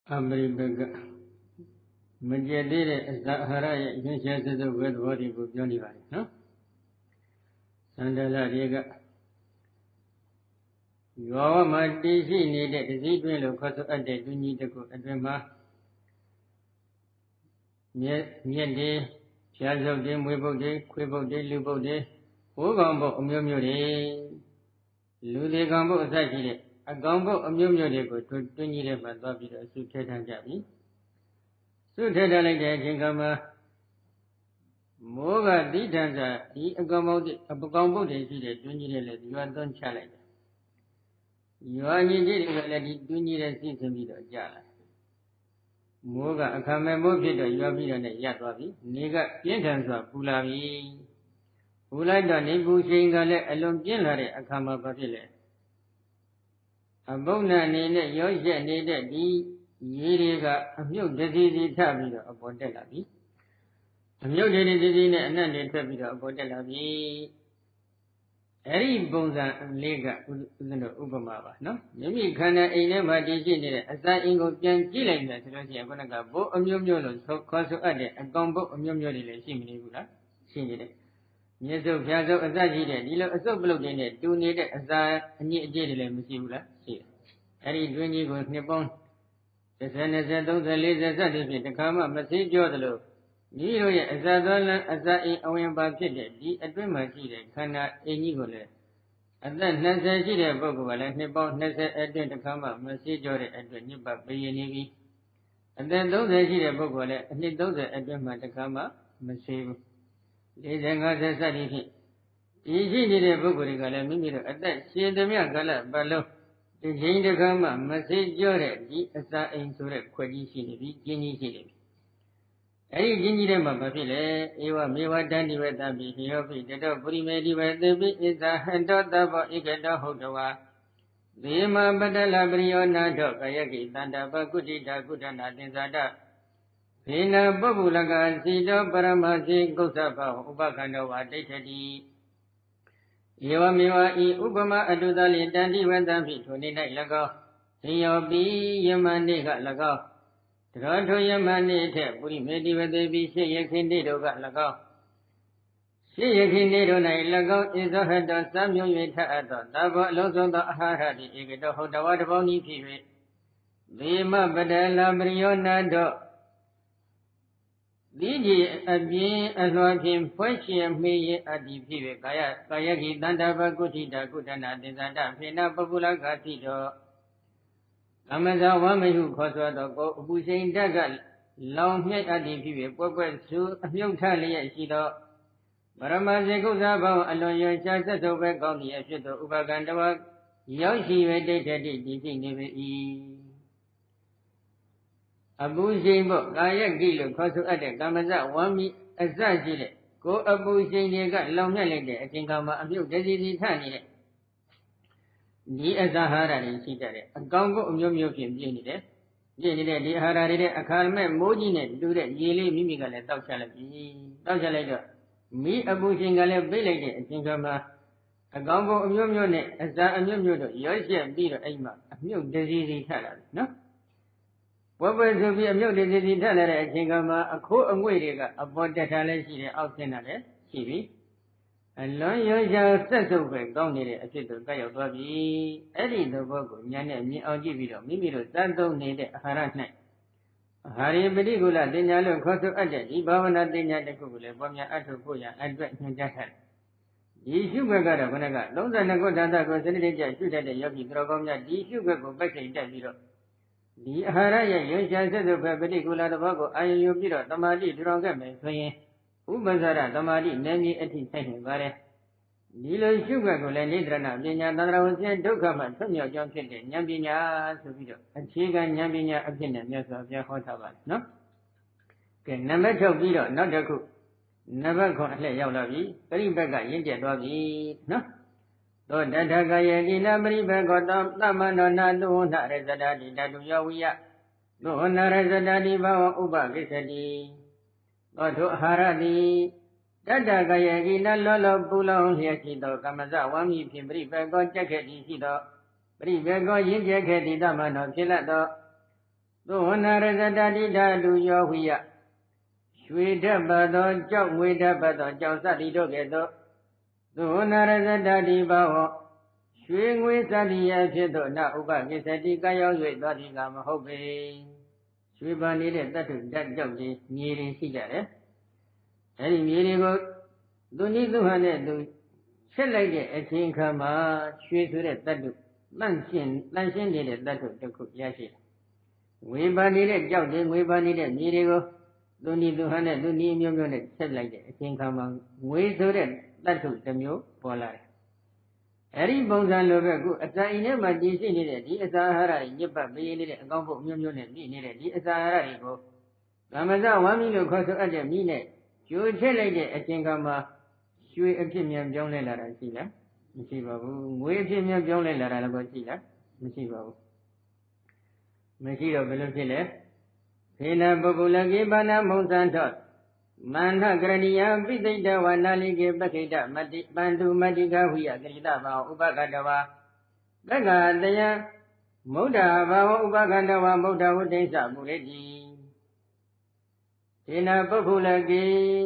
America Majede Sahara Yusha with body book Univar, no? Sandala Riga Your Mati needed the Zidwell of Costa Ade to need to go at Rema Miende, Chaz of them, Weibo Day, Quibo Day, Lubo Day, Ogombo, Mumure, Lude Gombo Zaki, a gombo of Mumure to 20 years, but Bobby, a suited and Jabi. Suited like that, Jingama Moga Ditanza, the Agombo, they see the 20 years, you are done challenge. You are needed to let it 20 years since the middle Jala. Moga, a camel pit, you are being a Yatwabi, Nigga, Yentanza, Pulavi. Ulada Nibu Singale, alone Gilare, a Kama Papile. A bona needed, Yosha needed the Yeriga, a few disease tabula of Bordelabi. A few disease and then the tabula of Bordelabi. Eri Bonza Lega Ubamava, no? Maybe Kana Enema Digine, as I ingo Pian Gilang, as Rosia Bonaga, Bo Amulo, so Coso Ade, and Gombo Amulo, Simila, Singing. Yes, so Piazzo Azagide, Nilo Asoblo in it, do need it as I need Jedile Musula, see. Eri Dwingy was Nippon. The Senator, the laser certificate, the Kama, Masi Jodalo. Nilo Azadala, Azai, Owen Baptide, the Adrimati, Kana, Enigole. And then Nasa Gide Bogola, Nippon, Nasa Edwin, the Kama, Masi Jore, Edwin, Nipa, Bayanivi. And then those Gide Bogola, and those Edwin, the Kama, Masi. Lizanga Sadi. Easy did a Bogorigala, Mimiro, at that, see the Miagala, Balo. The Jane the Kama, Masi Jore, the Asa in Sure, Quadisi, Gini City. Any Ginidema Papile, Eva Miva Dandi with the Bihiopi, the dog Purimedi with the bit is a hand of the Ikeda Hotawa. The Ima Badala Briona dog, Ayaki, Tanda Bakuti, Dakutana, Tinzada. Pina Babulaga, Sido Paramasi, Gosapa, Ubakandova, Detadi. Eva Miva E. Ubama Adudali, Dandi with the bit, 29 Lago. Siobi Yamaniga Lago. Rato Yamani, Puri Medi with the B. Yakinido got Lago. Yakinido Lago is a head of Samuel Yeta, Dava Lozo the Ahadi, Igado Hotawat Boni Pivi. Vima Badala Briona do. Didi Abi Azwakim, Poitiam me at the Pivi, Kayaki, Dandava Gutida, Gutana, Dizada, Pina Babula Gatido. Amaza Wame who caused the go, who saying Dagal, long yet at the Pivi, Pope, Su, a few tally, Shido. Baramaze goes about along your chances over Goni, a shit of Ubagandava, Yoshi, dated the thing. Abu Jimbo, Gaya Gilo, Cosu Ade, Gamaza, Wami, Azagile, go Abu Jimbo, long melody, I think I'm a few disease tiny. The Azahara in Sitare, a gongo of Yomukim, Jenny, the Harare, a calme, Mojine, do that, Yeli, Mimical, and Tauchalaga. Me Abu Jingale, Billy, I think I'm a gongo of Yomune, as I am Yomudo, Yosia, Biro, Aima, a few disease talent, no? What was to be a new disease talent, I think I'm a co and waiting about the talent out in a TV. And long years says over, gone in a bit of Gayo Bobby, Eddie the Bogo, Yana, me, I'll give you, Mimiro, Santo needed a harassment. Harry Bedigula, Dinalo, Costo Adde, Ibavana Dina de Kugula, Bomia Atopoya, and Dretton Jacket. The sugar got a Bonaga, don't I go down that was a little shoot at the Yogi Drogomia, the sugar go back in that zero. The Haraya, you just said over Bedigula the Bogo, I you biro, Tamadi, Drogame, saying, Ubazara, Tamadi, Nani, at his second bare. Nilo sugar go and Nidrana, Dina, Nara, Dokama, Sonia Johnson, Yambina, Subito, and Chiga, Yambina, opinion, yes, of Yahotava, no? Can never tell Vito, not the cook. Never got lay out of ye, very beggar, India doggy, no? Though that Gayaki, Nabri Begot, Namano, Nado, Narazadadi, Nadu Yawia, no Narazadadi, Uba, Gisadi, or to Haradi. Dada Gayaki, Nalolo, Pulo, Yakido, Kamaza, Wami, Pimbri, Begot, Jacket, Isido, Bribego, Yaket, Damano, Kilado, သောနာရဇတတိဓာတုယောဝိယရွှေဓာတ်ပတ်သောကြောက်ငွေဓာတ်ပတ်သောကြောက်စသည်တို့ကဲ့သို့သောနာရဇတတိဘဝရွှေငွေစသည်အဖြစ်သောနဥပကိစ္စတိကရောက်၍သောတိကမဟုတ်ပေရွှေပါနေတဲ့တတ္ထုဓာတ်ကြောက်ကြီးမြေတွေရှိကြတယ်အဲဒီမြေတွေကိုသူနည်းသူဟန်နဲ့သူဆက်လိုက်တဲ့အချိန်ခါမှာရွှေဆိုတဲ့တတ္ထုတန့်ရှင်းနေတဲ့တတ္ထုတစ်ခုရရှိတယ်ဝေပါနေတဲ့ကြောက်တွေငွေပါနေတဲ့မြေတွေကိုသူနည်းသူဟန်နဲ့သူနည်းမျိုးမျိုးနဲ့ဆက်လိုက်တဲ့အချိန်ခါမှာငွေဆိုတဲ့တတ္ထုတစ်မျိုးပေါ်လာတယ်အဲ့ဒီပုံစံလိုပဲခုအစာအိမ်ထဲမှာတည်ရှိနေတဲ့ဒီအစာအာဟာရတွေညစ်ပတ်ပေးနေတဲ့အကောင်းဖို့မျိုးမျိုးနဲ့ပြည့်နေတဲ့ဒီအစာအာဟာရတွေကိုကာမဇဝမ်းမီလို့ခေါ်ဆိုအပ်တဲ့မိနဲ့ကျိုးထည့်လိုက်တဲ့အချိန်ခါမှာရွှေအဖြစ်မြန်ပြောင်းလဲလာတာရှိလားမရှိပါဘူးငွေအဖြစ်မြန်ပြောင်းလဲလာတာလည်းရှိလားမရှိပါဘူးမရှိတော့ဘယ်လိုဖြစ်လဲဖေနပုဂ္ဂလကေပါဏမုံစံထောမန္ထကရဏီယပိသိတဝနာလိကေပခိတမတိပန္တုမတိကဝိယကရိတဘာဥပကတဝသက္ကတယမௌဒ္ဓဘာဝဥပကတဝမௌဒ္ဓဝဋ္ဌိစ္စမူရိတိဖေနပုဂ္ဂလကေ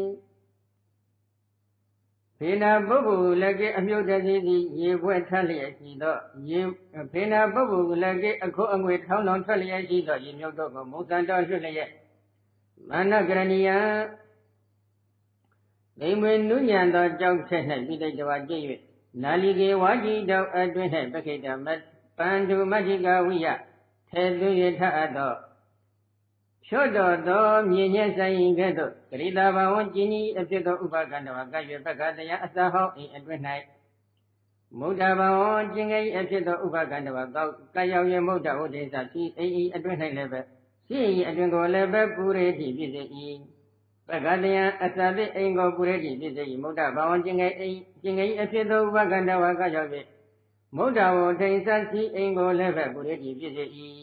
ဖေနပုဂ္ဂလကေအမြုပ်တစီသည်ရေပွဲထလျက်ရှိသောဖေနပုဂ္ဂလကေအခုအငွေထောင်းထောင်းထွက်လျက်ရှိသောရေမြုပ်တို့ကိုမုံစံတော်ရွှတ်လျက်မန္နကရဏီယဒိမ္မေနုညံသောကြောက်ထက်၌ပိဋိတဝါကျင့်၍နာလီကေဝါကြီးတောက်အတွင်း၌ပခိတမပန္တုမတ္တိကဝိယထေသွင်းရထအပ်သောဖြော့တော်သောမြင်ညက်ဆိုင်ရင်ကဲ့သို့ဂရိတာဘာဝကျင်းကြီးအဖြစ်သောဥပကန္တဝကရွယ်ပက္ခတရားအစာဟောင်းအိမ်အတွင်း၌မုဒ္ဒဘာဝကျင်းကြီးအဖြစ်သောဥပကန္တဝကရောက်ရမုဒ္ဒဝဋ္ဌိစ္စရှိအိမ်အတွင်း၌လည်းပဲရှိအိမ်အတွင်းကိုလည်းပဲပုရိတိဖြစ်စေ၏ပက္ခတရားအစာတိအိမ်ကိုပုရိတိဖြစ်စေ၏မုဒ္ဒဘာဝကျင်းကြီးအိမ်ကျင်းကြီးအဖြစ်သောဥပကန္တဝကရောက်၍မုဒ္ဒဝဋ္ဌိစ္စရှိအိမ်ကိုလည်းပဲပုရိတိဖြစ်စေ၏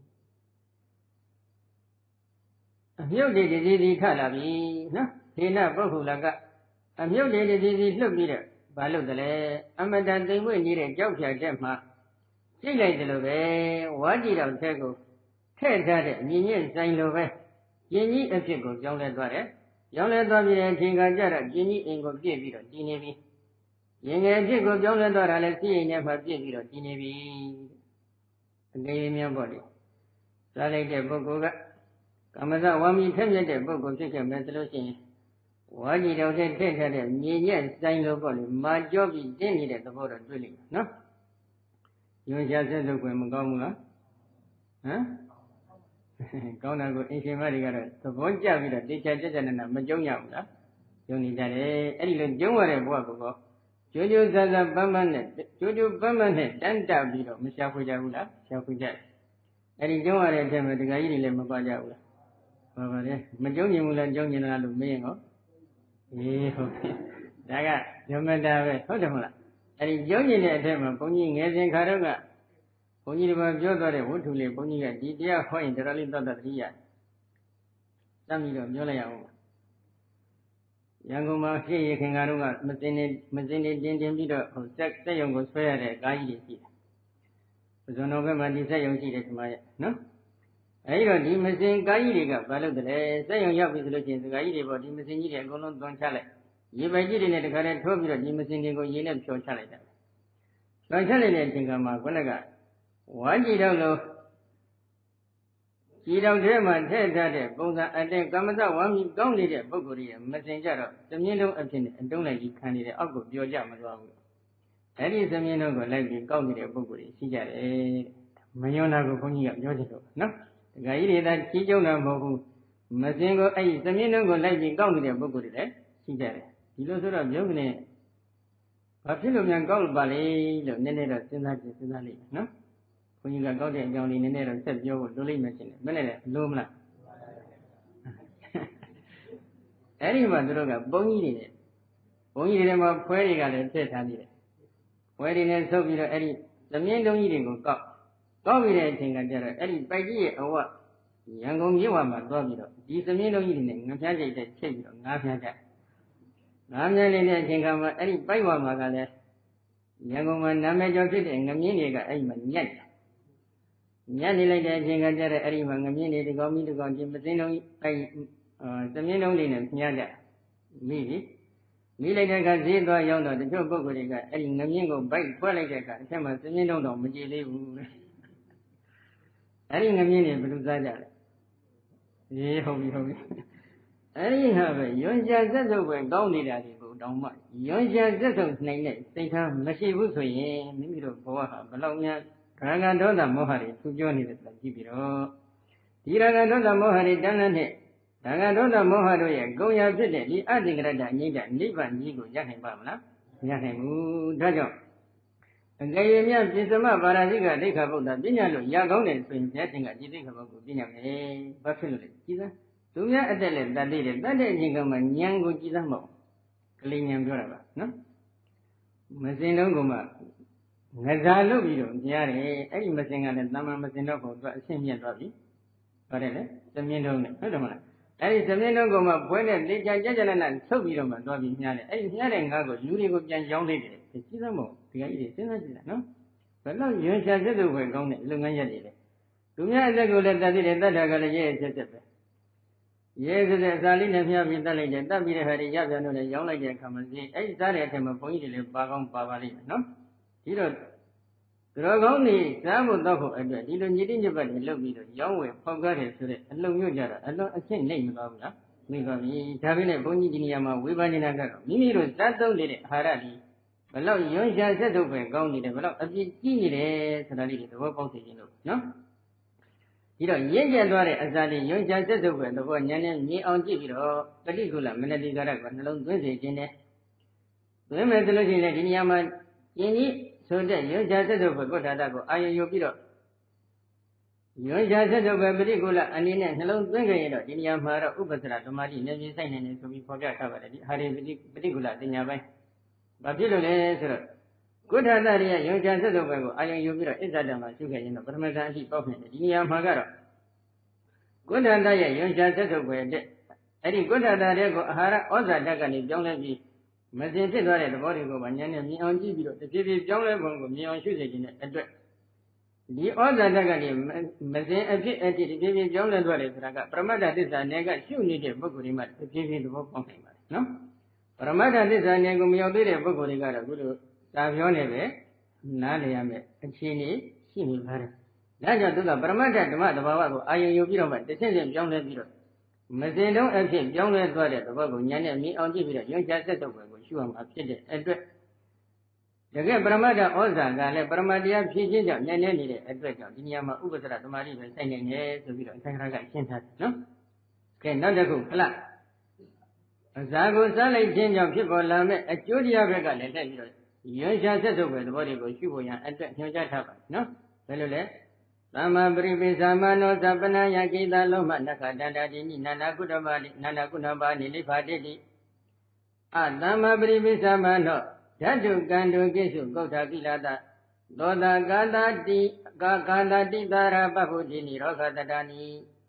အမြုပ်တွေတည်တည်ထလာပြီနော်ဒေနပုဂ္ဂုလကအမြုပ်တွေတည်တည်လှုပ်ပြီးတော့ဘာလို့တလဲအမတန်သိမ်မွေ့နေတဲ့ကြောက်ဖြာတဲ့မှာကြိတ်လိုက်တယ်လို့ပဲဝါကြည့်တော့တဲ့ကိုထည့်ထားတဲ့မြင်ညက်ဆိုင်လိုပဲကျင်ကြီးအဖြစ်ကိုကြောင်းလဲသွားတယ်ကြောင်းလဲသွားပြီးတဲ့အချိန်ကကြတော့ကျင်ကြီးအိမ်ကိုပြည့်ပြီးတော့တည်နေပြီရင်ငယ်အဖြစ်ကိုကြောင်းလဲသွားတာလဲစီးအိမ်ထဲမှာပြည့်ပြီးတော့တည်နေပြီအကယ်၍များပေါ့လေစားလိုက်တဲ့ပုဂ္ဂိုလ်ကကာမဇဝါမီထက်မြက်တဲ့ပုဂ္ဂိုလ်ဖြစ်ခဲ့မယ်ဆိုလို့ရှိရင်ဝါကြီးတော်တဲ့ထည့်ထားတဲ့မြေညက်ဆိုင်လိုပေါ့လေမာကြောပြီးတင်းနေတဲ့သဘောတော့တွေ့လိမ့်မယ်နော်ညွှန်ရှာဆက်လုပ်ခွင့်မကောင်းဘူးလားဟမ်ကောင်းတာကိုအင်ရှင်မတွေကတော့သဘောကျပြီးတော့တေချာကြကြနာမကြုံရဘူးလားကြုံနေကြတယ်အဲ့ဒီလိုကြုံရတဲ့ဘဝကောကျိုးကျိုးဆဆပန်းပန်းနဲ့ကျိုးကျိုးပန်းပန်းနဲ့တန်းတပြီးတော့မရှာဖွေကြဘူးလားရှာဖွေကြတယ်အဲ့ဒီကြုံရတဲ့အထက်မှာဒကာကြီးတွေလည်းမပါကြဘူးလားပါပါတယ်မကြုံကျင်ဘူးလားကြုံကျင်လားလို့မေးရင်ဟောအေးဟုတ်ပြီဒါကဓမ္မတာပဲဟုတ်တယ်မဟုတ်လားအဲ့ဒီကြုံကျင်တဲ့အထက်မှာဘုန်းကြီးငယ်စဉ်ခါတော့ကဘုန်းကြီးတို့ပြောသွားတဲ့ဝတ္ထုလေးဘုန်းကြီးကဒီတရားဟောရင်တော်တော်လေးသတ်တတိယတတ်ပြီးတော့ပြောလိုက်ရအောင်ရန်ကုန်မှာရှေ့ရခင်ကတော့မစင်နေတင်းပြီးတော့စက်ရုံကိုဆွဲရတဲ့ကားကြီးတွေရှိတယ်။ပဇွန်တော်ဘက်မှာဒီစက်ရုံရှိတယ်ဒီမှာရဲ့နော်။အဲဒီတော့ဒီမစင်ကားကြီးတွေကဘာလို့တလဲစက်ရုံရောက်ပြီဆိုလို့ရှိရင်ဒီကားကြီးတွေပေါ့ဒီမစင်ကြီးတွေအကုန်လုံးသွန်ချလိုက်ရေပိုက်ကြီးတွေနဲ့တခါတည်းထိုးပြီးတော့ဒီမစင်တွေကိုရေနဲ့ဖြောချလိုက်တာ။ဖြောချလိုက်တဲ့အချိန်ကမှခုနကဝါကြည့်တော့လို့ကြည်တော်ထဲမှာထည့်ထားတဲ့ပုံစံအတင်းကမ္မဇဝါမီကောင်းနေတဲ့ပုဂ္ဂိုလ်ရဲ့မစင်ကြတော့သမင်းလုံးအဖြစ်နဲ့အတုံးလိုက်ကြီးခံနေတဲ့အောက်ကိုပြောကြမသွားဘူး။အဲ့ဒီသမင်းလုံးကိုလိုက်ပြီးကောက်နေတဲ့ပုဂ္ဂိုလ်ကြီးရှိကြတယ်။မယွန်းတာကိုဘုန်းကြီးကပြောချင်တော့နော်။ဒကာကြီးတွေသာကြီးကျုံတာမဟုတ်ဘူး။မစင်ကိုအဲ့ဒီသမင်းလုံးကိုလိုက်ပြီးကောက်နေတဲ့ပုဂ္ဂိုလ်တွေလည်းရှိကြတယ်။ဒီလိုဆိုတော့မြုပ်ကနေဘာဖြစ်လို့များကောက်ပါလဲလို့နည်းနည်းတော့စဉ်းစားလိမ့်မယ်နော်။ဘုန်းကြီးကကောက်တဲ့အကြောင်းလေးနည်းနည်းတော့ဆက်ပြောဖို့လိုလိမ့်မယ်ရှင်မနဲ့လေလို့မလားအဲ့ဒီမှာသူတို့ကဘုန်းကြီးတွေမှာဖွဲတွေကလည်းထည့်ထားနေတယ်ဖွဲတွေနဲ့ဆုပ်ပြီးတော့အဲ့ဒီသမင်းတုံးကြီးတွေကိုကောက်ပြီးတဲ့အချိန်ကကျတော့အဲ့ဒီပိုက်ကြီးရဲ့အဝရန်ကုန်မြို့မှာသွားပြီးတော့ဒီသမင်းတုံးကြီးတွေနဲ့ငါးပြားကြိတ်တဲ့ချိန်ပြီးတော့ငါးပြားကြငါးပြားလေးတဲ့အချိန်ကမှအဲ့ဒီပိုက်ဝါမှာကလည်းရန်ကုန်မှာနာမည်ကျော်ဖြစ်တဲ့ငမင်းတွေကအဲ့ဒီမှာညက်တယ်ညနေလိုက်တဲ့အချိန်ကကြတဲ့အဲ့ဒီမှာငမြင်းတွေဒီကောင်မီဒီကောင်ချင်းမသိလုံးအဲ့သမင်းလုံးလေးနဲ့မြားကြမိပြီမိလိုက်တဲ့အခါဈေးသွားရောက်တော့တချို့ပုဂ္ဂိုလ်တွေကအဲ့ဒီငမြင်းကိုဗိုက်ဖွက်လိုက်တဲ့အခါအထက်မှာသမင်းလုံးတော့မကြည့်သေးဘူးလေအဲ့ဒီငမြင်းတွေဘယ်လိုစားကြလဲဟုတ်ပြီအဲ့ဒီဟာပဲယွန်ရှာဆက်စုပ်ပဲကောင်းနေတာတွေကိုတောင်းမှယွန်ရှာဆက်စုပ်နိုင်တဲ့စိတ်ထားမရှိဘူးဆိုရင်မိမိတို့ဘဝဟာဘလောက်များရာဂဒေါသမောဟတွေသူပြောနေတယ်ဆိုတာကြည့်ပြီးတော့ဒီရာဂဒေါသမောဟတွေတန်းလန်းတဲ့ရာဂဒေါသမောဟတို့ရဲ့ဂုဏ်ရဖြစ်တဲ့ဒီအတ္တိကရတ္တငြိမ့်တဲ့နိဗ္ဗာန်ကြီးကိုရနိုင်ပါမလားမရနိုင်ဘူးဒါကြောင့်အကယ်၍မြတ်ပြစ္စမပါရဇိကဒိဋ္ဌဗုဒ္ဓပညာလို့ရကောင်းတယ်ဆိုရင်ဘုရားရှင်ကဒီဒိဋ္ဌဘုတ်ကိုပညာမယ်ဘာဖြစ်လို့လဲကြည်စမ်းသူများအတက်နဲ့တတ်သေးတယ်တတ်တဲ့အချိန်ကမှဉာဏ်ကိုကြည်စမ်းမဟုတ်ကလေးဉာဏ်ပြောတာပါနော်မစင်တော့ကမှငစားလုပ်ပြီးတော့ကြားတယ်အဲ့ဒီမစင်ကလည်းတမန်မစင်တော့ဘုံသူအရှင်းမြတ်သွားပြီပါတယ်လေသမင်းတော့နဲ့ဟုတ်တယ်မလားအဲ့ဒီသမင်းတော့ကမှဘွဲနဲ့လေချာကြကြနနထုတ်ပြီးတော့မှသွားပြီးညားတယ်အဲ့ဒီညားတဲ့ငါးကိုလူတွေကိုပြန်ရောင်းလိုက်တယ်ကြည်စမ်းမဟုတ်ဒီကကြီးတွေစဉ်းစားကြည့်တာနော်ဘယ်တော့ရွှေရှာစစ်တို့ပဲကောင်းတဲ့လုပ်ငန်းရက်တွေလေသူများအသက်ကိုလည်းတတ်သေးတယ်တတ်တာကလည်းရဲ့ချက်ချက်ပဲရဲစတဲ့အစာလေးနဲ့ဖျားပြီးတတ်လိုက်တယ်တတ်ပြီးတဲ့ဟာတွေရပြန်တော့လည်းရောင်းလိုက်တဲ့အခါမှာစီအဲ့ဒီစားတဲ့အထက်မှာဘုန်းကြီးတွေလည်းပါကောင်းပါပါလိမ့်မယ်နော်ဒီတော့သူတော်ကောင်းတွေစားဖို့တောက်ဖို့အတွက်ဒီလိုညစ်တိညစ်ပတ်တွေလုပ်ပြီးတော့ရောင်းဝယ်ဖောက်ကားတယ်ဆိုတဲ့အလုံညွတ်ကြတာအလွန်အရှင်းနိုင်မသွားဘူးလားမိပါပြီဒါပေမဲ့ဘုန်းကြီးဒီနေရာမှာဝေဘာနေတာကတော့မိမိတို့စားသုံးနေတဲ့အာဟာရတွေဘလောက်ရွံ့ရှာဆက်ထုတ်ပဲကောင်းနေတယ်ဘလောက်အပြည့်ကြီးနေတယ်ဆိုတာလေးတွေသဘောပေါက်သိခြင်းလို့နော်ဒီတော့ရင့်ကျက်သွားတဲ့အစာလေးရွံ့ရှာဆက်ထုတ်ပဲသဘောဉာဏ်နဲ့မြင်အောင်ကြည့်ပြီးတော့ပဋိကုလမနတိကာရကနှလုံးသွင်းစေခြင်းနဲ့သွင်းမယ်ဆိုလို့ရှိရင်ဒီနေရာမှာယဉ်ကြီးဆိုတဲ့ရွံ့ရှာဆက်ထုတ်ပဲကုဋ္ဌာတကိုအာရုံယူပြီးတော့ရွံ့ရှာဆက်ထုတ်ပဲပဋိကုလအနေနဲ့နှလုံးသွင်းကြရင်တော့ဒီနေရာမှာတော့ဥပ္ပစရဓမ္မတိနေပြဆိုင်နေတယ်ဆိုပြီးဖော်ပြထားပါတယ်ဒီဟာရီပဋိကုလတင်ညာပိုင်းဘာဖြစ်လို့လဲဆိုတော့ကုဋ္ဌာတရိယယုံကြဆက်စုပ်ပဲကိုအာယုံယူပြီးတော့အစ္ဆဒမှာရှုခဲ့ရင်တော့ပထမဇန်အထိပေါက်နေတယ်ဒီနေရာမှာကတော့ကုဋ္ဌာတရဲ့ယုံကြဆက်စုပ်ပဲတဲ့အဲ့ဒီကုဋ္ဌာတရဲ့ကိုအာဟာရဩဇာဓာတ်ကနေပြောင်းလဲပြီးမစင်ဖြစ်သွားတဲ့သဘောတွေကိုပါဉာဏ်နဲ့မြင်အောင်ကြည့်ပြီးတော့တဖြည်းဖြည်းပြောင်းလဲပုံကိုမြင်အောင်ရှုစေခြင်းနဲ့အတွက်ဒီဩဇာဓာတ်ကနေမစင်အဖြစ်အထိတဖြည်းဖြည်းပြောင်းလဲသွားတယ်ဆိုတာကပရမတ္ထသစ္စာနယ်ကရှုနေတဲ့ပုဂ္ဂိုလ်တွေမှတဖြည်းဖြည်းသဘောပေါက်နိုင်ပါတယ်နော်ပရမတ္ထသစ္စာနယ်ကိုမရောက်သေးတဲ့ပုဂ္ဂိုလ်တွေကတော့ခုလိုသာပြောနေပဲနားလည်ရမယ်အခြေအနေရှိနေပါတယ်။ဒါကြောင့်သူကပရမတ္ထဓမ္မတဘာဝကိုအာရုံယူပြီးတော့မှတစ်ချက်ချင်းပြောင်းလဲပြီးတော့မစင်တုံးအဖြစ်ပြောင်းလဲသွားတဲ့သဘောကိုဉာဏ်နဲ့မြင်အောင်ကြည့်ပြီးတော့ရွံ့ချဆက်တော့ကိုရှုအောင်ဖြစ်တဲ့အတွက်တကယ်ပရမတ္ထဩဇာကလည်းပရမတ္တရားဖြည့်ခြင်းကြောင့်ဉာဏ်နဲ့နေတဲ့အတွက်ကြောင့်ဒီနေရာမှာဥပ္ပစရဓမ္မတိပဲစိုက်နေတယ်ဆိုပြီးတော့အသင်္ခါရကရှင်းထားတယ်နော်။ကဲနောက်တစ်ခုဟလားအစာကိုစားလိုက်ခြင်းကြောင့်ဖြစ်ပေါ်လာမဲ့အကျိုးတရားဘက်ကလည်းတက်ပြီးတော့ရွံ့ရှာဆက်စုပ်ပဲသဘောတွေကိုရှုဖို့ရန်အတွက်ညွှန်ကြားထားပါတယ်နော်ဘယ်လိုလဲသမ္မာပရိပိသမနောသပ္ပနာယကိတလောမနခတန္တာတိနိနန္ဒကုတ္တပါနိနန္ဒကုဏ္ဏပါနိလိဖာတိတိအသမ္မာပရိပိသမနောဓာတုကံတုကိစုကုဋ္ဌကိလတသောတာကာတာတိကာတာတိတာရပဗုတိနိရောဂတတနိ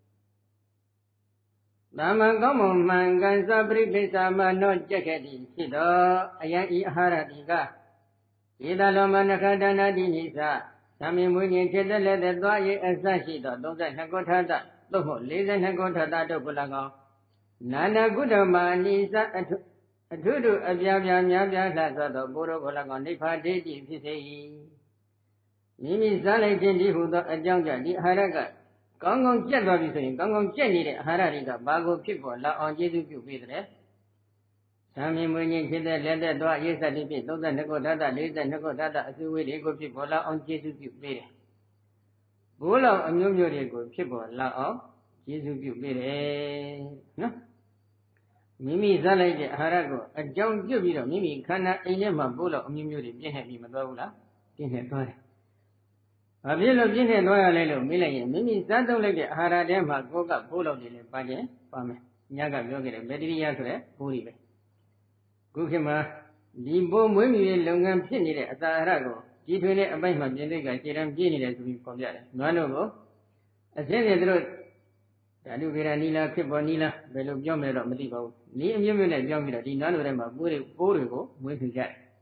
သမ္မာကောင်းမွန်မှန်ကန်စွာပရိပိသမနောကြက်ခဲ့သည်ဖြစ်တော်အယံဤအာဟာရတိကဧတလောမနခတန္တာတိနိသသမင်မွေးခြင်းဖြစ်တဲ့လက်သက်သွားရေးအစရှိသော32ကောဋ္ဌာတသို့မဟုတ်42ကောဋ္ဌာတတို့ကို၎င်းနာနာကုတ္တမအနိစ္စအထုထုအပြားပြားများပြားလှသောဘုရောကို၎င်းနိဗ္ဗာန်ဒိဋ္ဌိဖြစ်စေ၏မိမိစားလိုက်ခြင်းဒီဟုသောအကြောင်းကြောင့်ဒီအာဟာရကကောင်းကောင်းကြက်သွားပြီဆိုရင်ကောင်းကောင်းကြက်နေတဲ့အာဟာရတွေကဘာကိုဖြစ်ပေါ်လာအောင်ကျေးဇူးပြုပေးတယ်။သမင်မွေးခြင်းဖြစ်တဲ့လက်သက်သွားရေးစတိဖြစ်32ကောဋ္ဌာတ42ကောဋ္ဌာတအစုဝေးတွေကိုဖြစ်ပေါ်လာအောင်ကျေးဇူးပြုပေးတယ်။ဘိုးလောင်အမျိုးမျိုးတွေကိုဖြစ်ပေါ်လာအောင်ကျေးဇူးပြုပေးတယ်နော်။မိမိစားလိုက်တဲ့အာဟာရကိုအကြောင်းပြုပြီးတော့မိမိခန္ဓာအိမ်ထဲမှာဘိုးလောင်အမျိုးမျိုးတွေပြည့်နေပြီးမသွားဘူးလား။ပြည့်နေသွားတယ်။ဘာဖြစ်လို့ပြည့်နေသွားရလဲလို့မေးလိုက်ရင်မိမိစားသုံးလိုက်တဲ့အာဟာရထဲမှာကိုယ်ကဘိုးလောင်တွေလည်းပါခြင်းပါမယ်။ညကပြောခဲ့တဲ့ဘက်တီးရီးယားဆိုတဲ့ဘိုးတွေပဲ။ခုခေတ်မှာဒီဘိုးမွေးမြူရေးလုပ်ငန်းဖြစ်နေတဲ့အစာအာဟာရကိုကြီးထွေးတဲ့အပိုင်းမှာပြင်သိက်ကခြေတန်းပြည့်နေတယ်ဆိုပြီးဖော်ပြတယ်။နွားတို့ကိုအစင်းတွေတို့ဓာတုဗေဒနီလာဖြစ်ပေါ်နီလာဘယ်လိုပြောမလဲတော့မသိပါဘူး။နီးအမျိုးမျိုးနဲ့ပြောပြီးတော့ဒီနွားတို့ထဲမှာပိုးတွေကိုမွေးထူကြတယ်။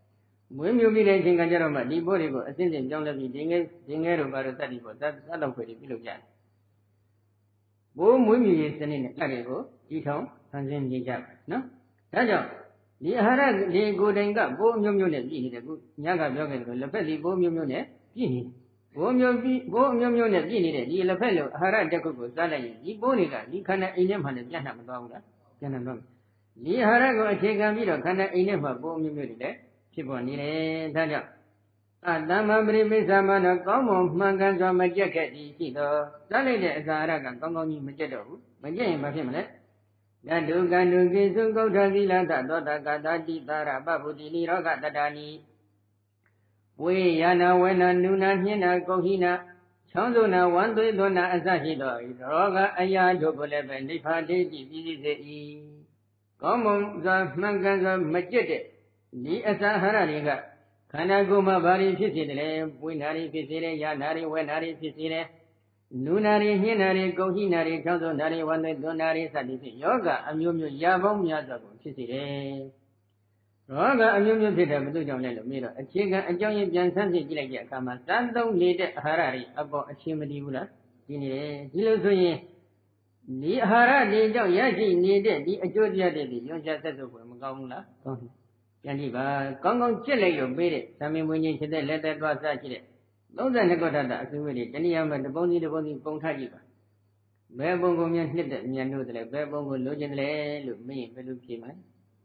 မွေးမြူပြီးတဲ့အချိန်ကကြတော့မှဒီဘိုးတွေကိုအစဉ်စဉ်ကြောင်းလက်ပြီးဒီငယ်တို့ဘာလို့တတ်ဒီပေါ့တတ်တော့ခွေတွေပြုလုပ်ကြတယ်ဘိုးမွေးမြူရေးစနစ်နဲ့အဲ့ဒီကိုကြီးထောင်ဖန်ဆင်းနေကြပါနော်ဒါကြောင့်ဒီအာဟာရဒီကိုယ်တိုင်ကဘိုးအမျိုးမျိုးနဲ့ပြည်နေတယ်ခုညကပြောခဲ့တယ်လက်ဖက်ဒီဘိုးမျိုးမျိုးနဲ့ပြည်နေဘိုးအမျိုးမျိုးနဲ့ပြည်နေတဲ့ဒီလက်ဖက်လို့အာဟာရတစ်ခုကိုစားလိုက်ရင်ဒီဘိုးတွေကဒီခန္ဓာအိမ်ထဲမှာလည်းပြန့်နှံ့မသွားဘူးလားပြန့်နှံ့တော့ဒီအာဟာရကိုအခြေခံပြီးတော့ခန္ဓာအိမ်ထဲမှာဘိုးအမျိုးမျိုးတွေလည်းဖြစ်ပေါ်နေတယ်ဒါကြောင့်အတ္တမပရိပိစ္ဆာမနောကောင်းမွန်မှန်ကန်စွာမကြက်ခဲ့သည်ရှိသောစားလိုက်တဲ့အာဟာရကကောင်းကောင်းကြီးမကြက်တော့ဘူးမကြက်ရင်ဘာဖြစ်မလဲဓာတုကန္တုကိသုဂௌထသီလသသောတကတာတိသာရပဗုတိနိရောဂတတ္တာနိဝေယနာဝေနနုနာညှင်းနာကုဋ္ဌိနာချောင်းစုနာဝမ်းသွေးလွန်နာအစရှိသောရောဂအရာတို့ကိုလည်းပဲနိဗ္ဗာန်တည်းကြည်ပြီးစေ၏ကောင်းမွန်စွာမှန်ကန်စွာမကြက်တဲ့ဒီအစာအာဟာရတွေကခန္ဓာကိုယ်မှာဘာတွေဖြစ်စေတယ်လဲပွေးနာတွေဖြစ်စေတယ်ရနာတွေဝဲနာတွေဖြစ်စေတယ်နုနာတွေညှင်းနာတွေကုဋ္ဌိနာတွေချောင်းစုနာတွေဝမ်းသွေးလွန်နာတွေစသည်ဖြင့်ယောဂအမျိုးမျိုးရာပေါင်းများစွာကိုဖြစ်စေတယ်ရောဂအမျိုးမျိုးဖြစ်တဲ့ဘုသူကြောင့်လဲလို့မေးတော့အခြေခံအကြောင်းရင်းပြန်ဆန်းစစ်ကြည့်လိုက်တဲ့အခါမှာစမ်းသုံးနေတဲ့အာဟာရတွေအပေါ်အချင်းမတည်ဘူးလားဒီနေတယ်ဒီလိုဆိုရင်ဒီအာဟာရတွေကြောင့်ရရှိနေတဲ့ဒီအကျိုးတရားတွေဒီညွှန်ကြားဆက်စုပ်ဖွယ်မကောင်းဘူးလားကောင်းတယ်ပြန်ကြည့်ပါကောင်းကောင်းကြက်လိုက်လို့ပေးတဲ့သမင်ဝင်ချင်းဖြစ်တဲ့လက်သက်သွားစားရှိတဲ့32ခုထပ်တာအစုဝေးတွေတနည်းအားဖြင့်တပုံစီပုံထားကြည့်ပါဘယ်ပုံကိုများနှစ်တဲ့မြန်လို့တည်းဘယ်ပုံကိုလိုချင်တယ်လို့မေးရင်ဘယ်လိုဖြေမလဲ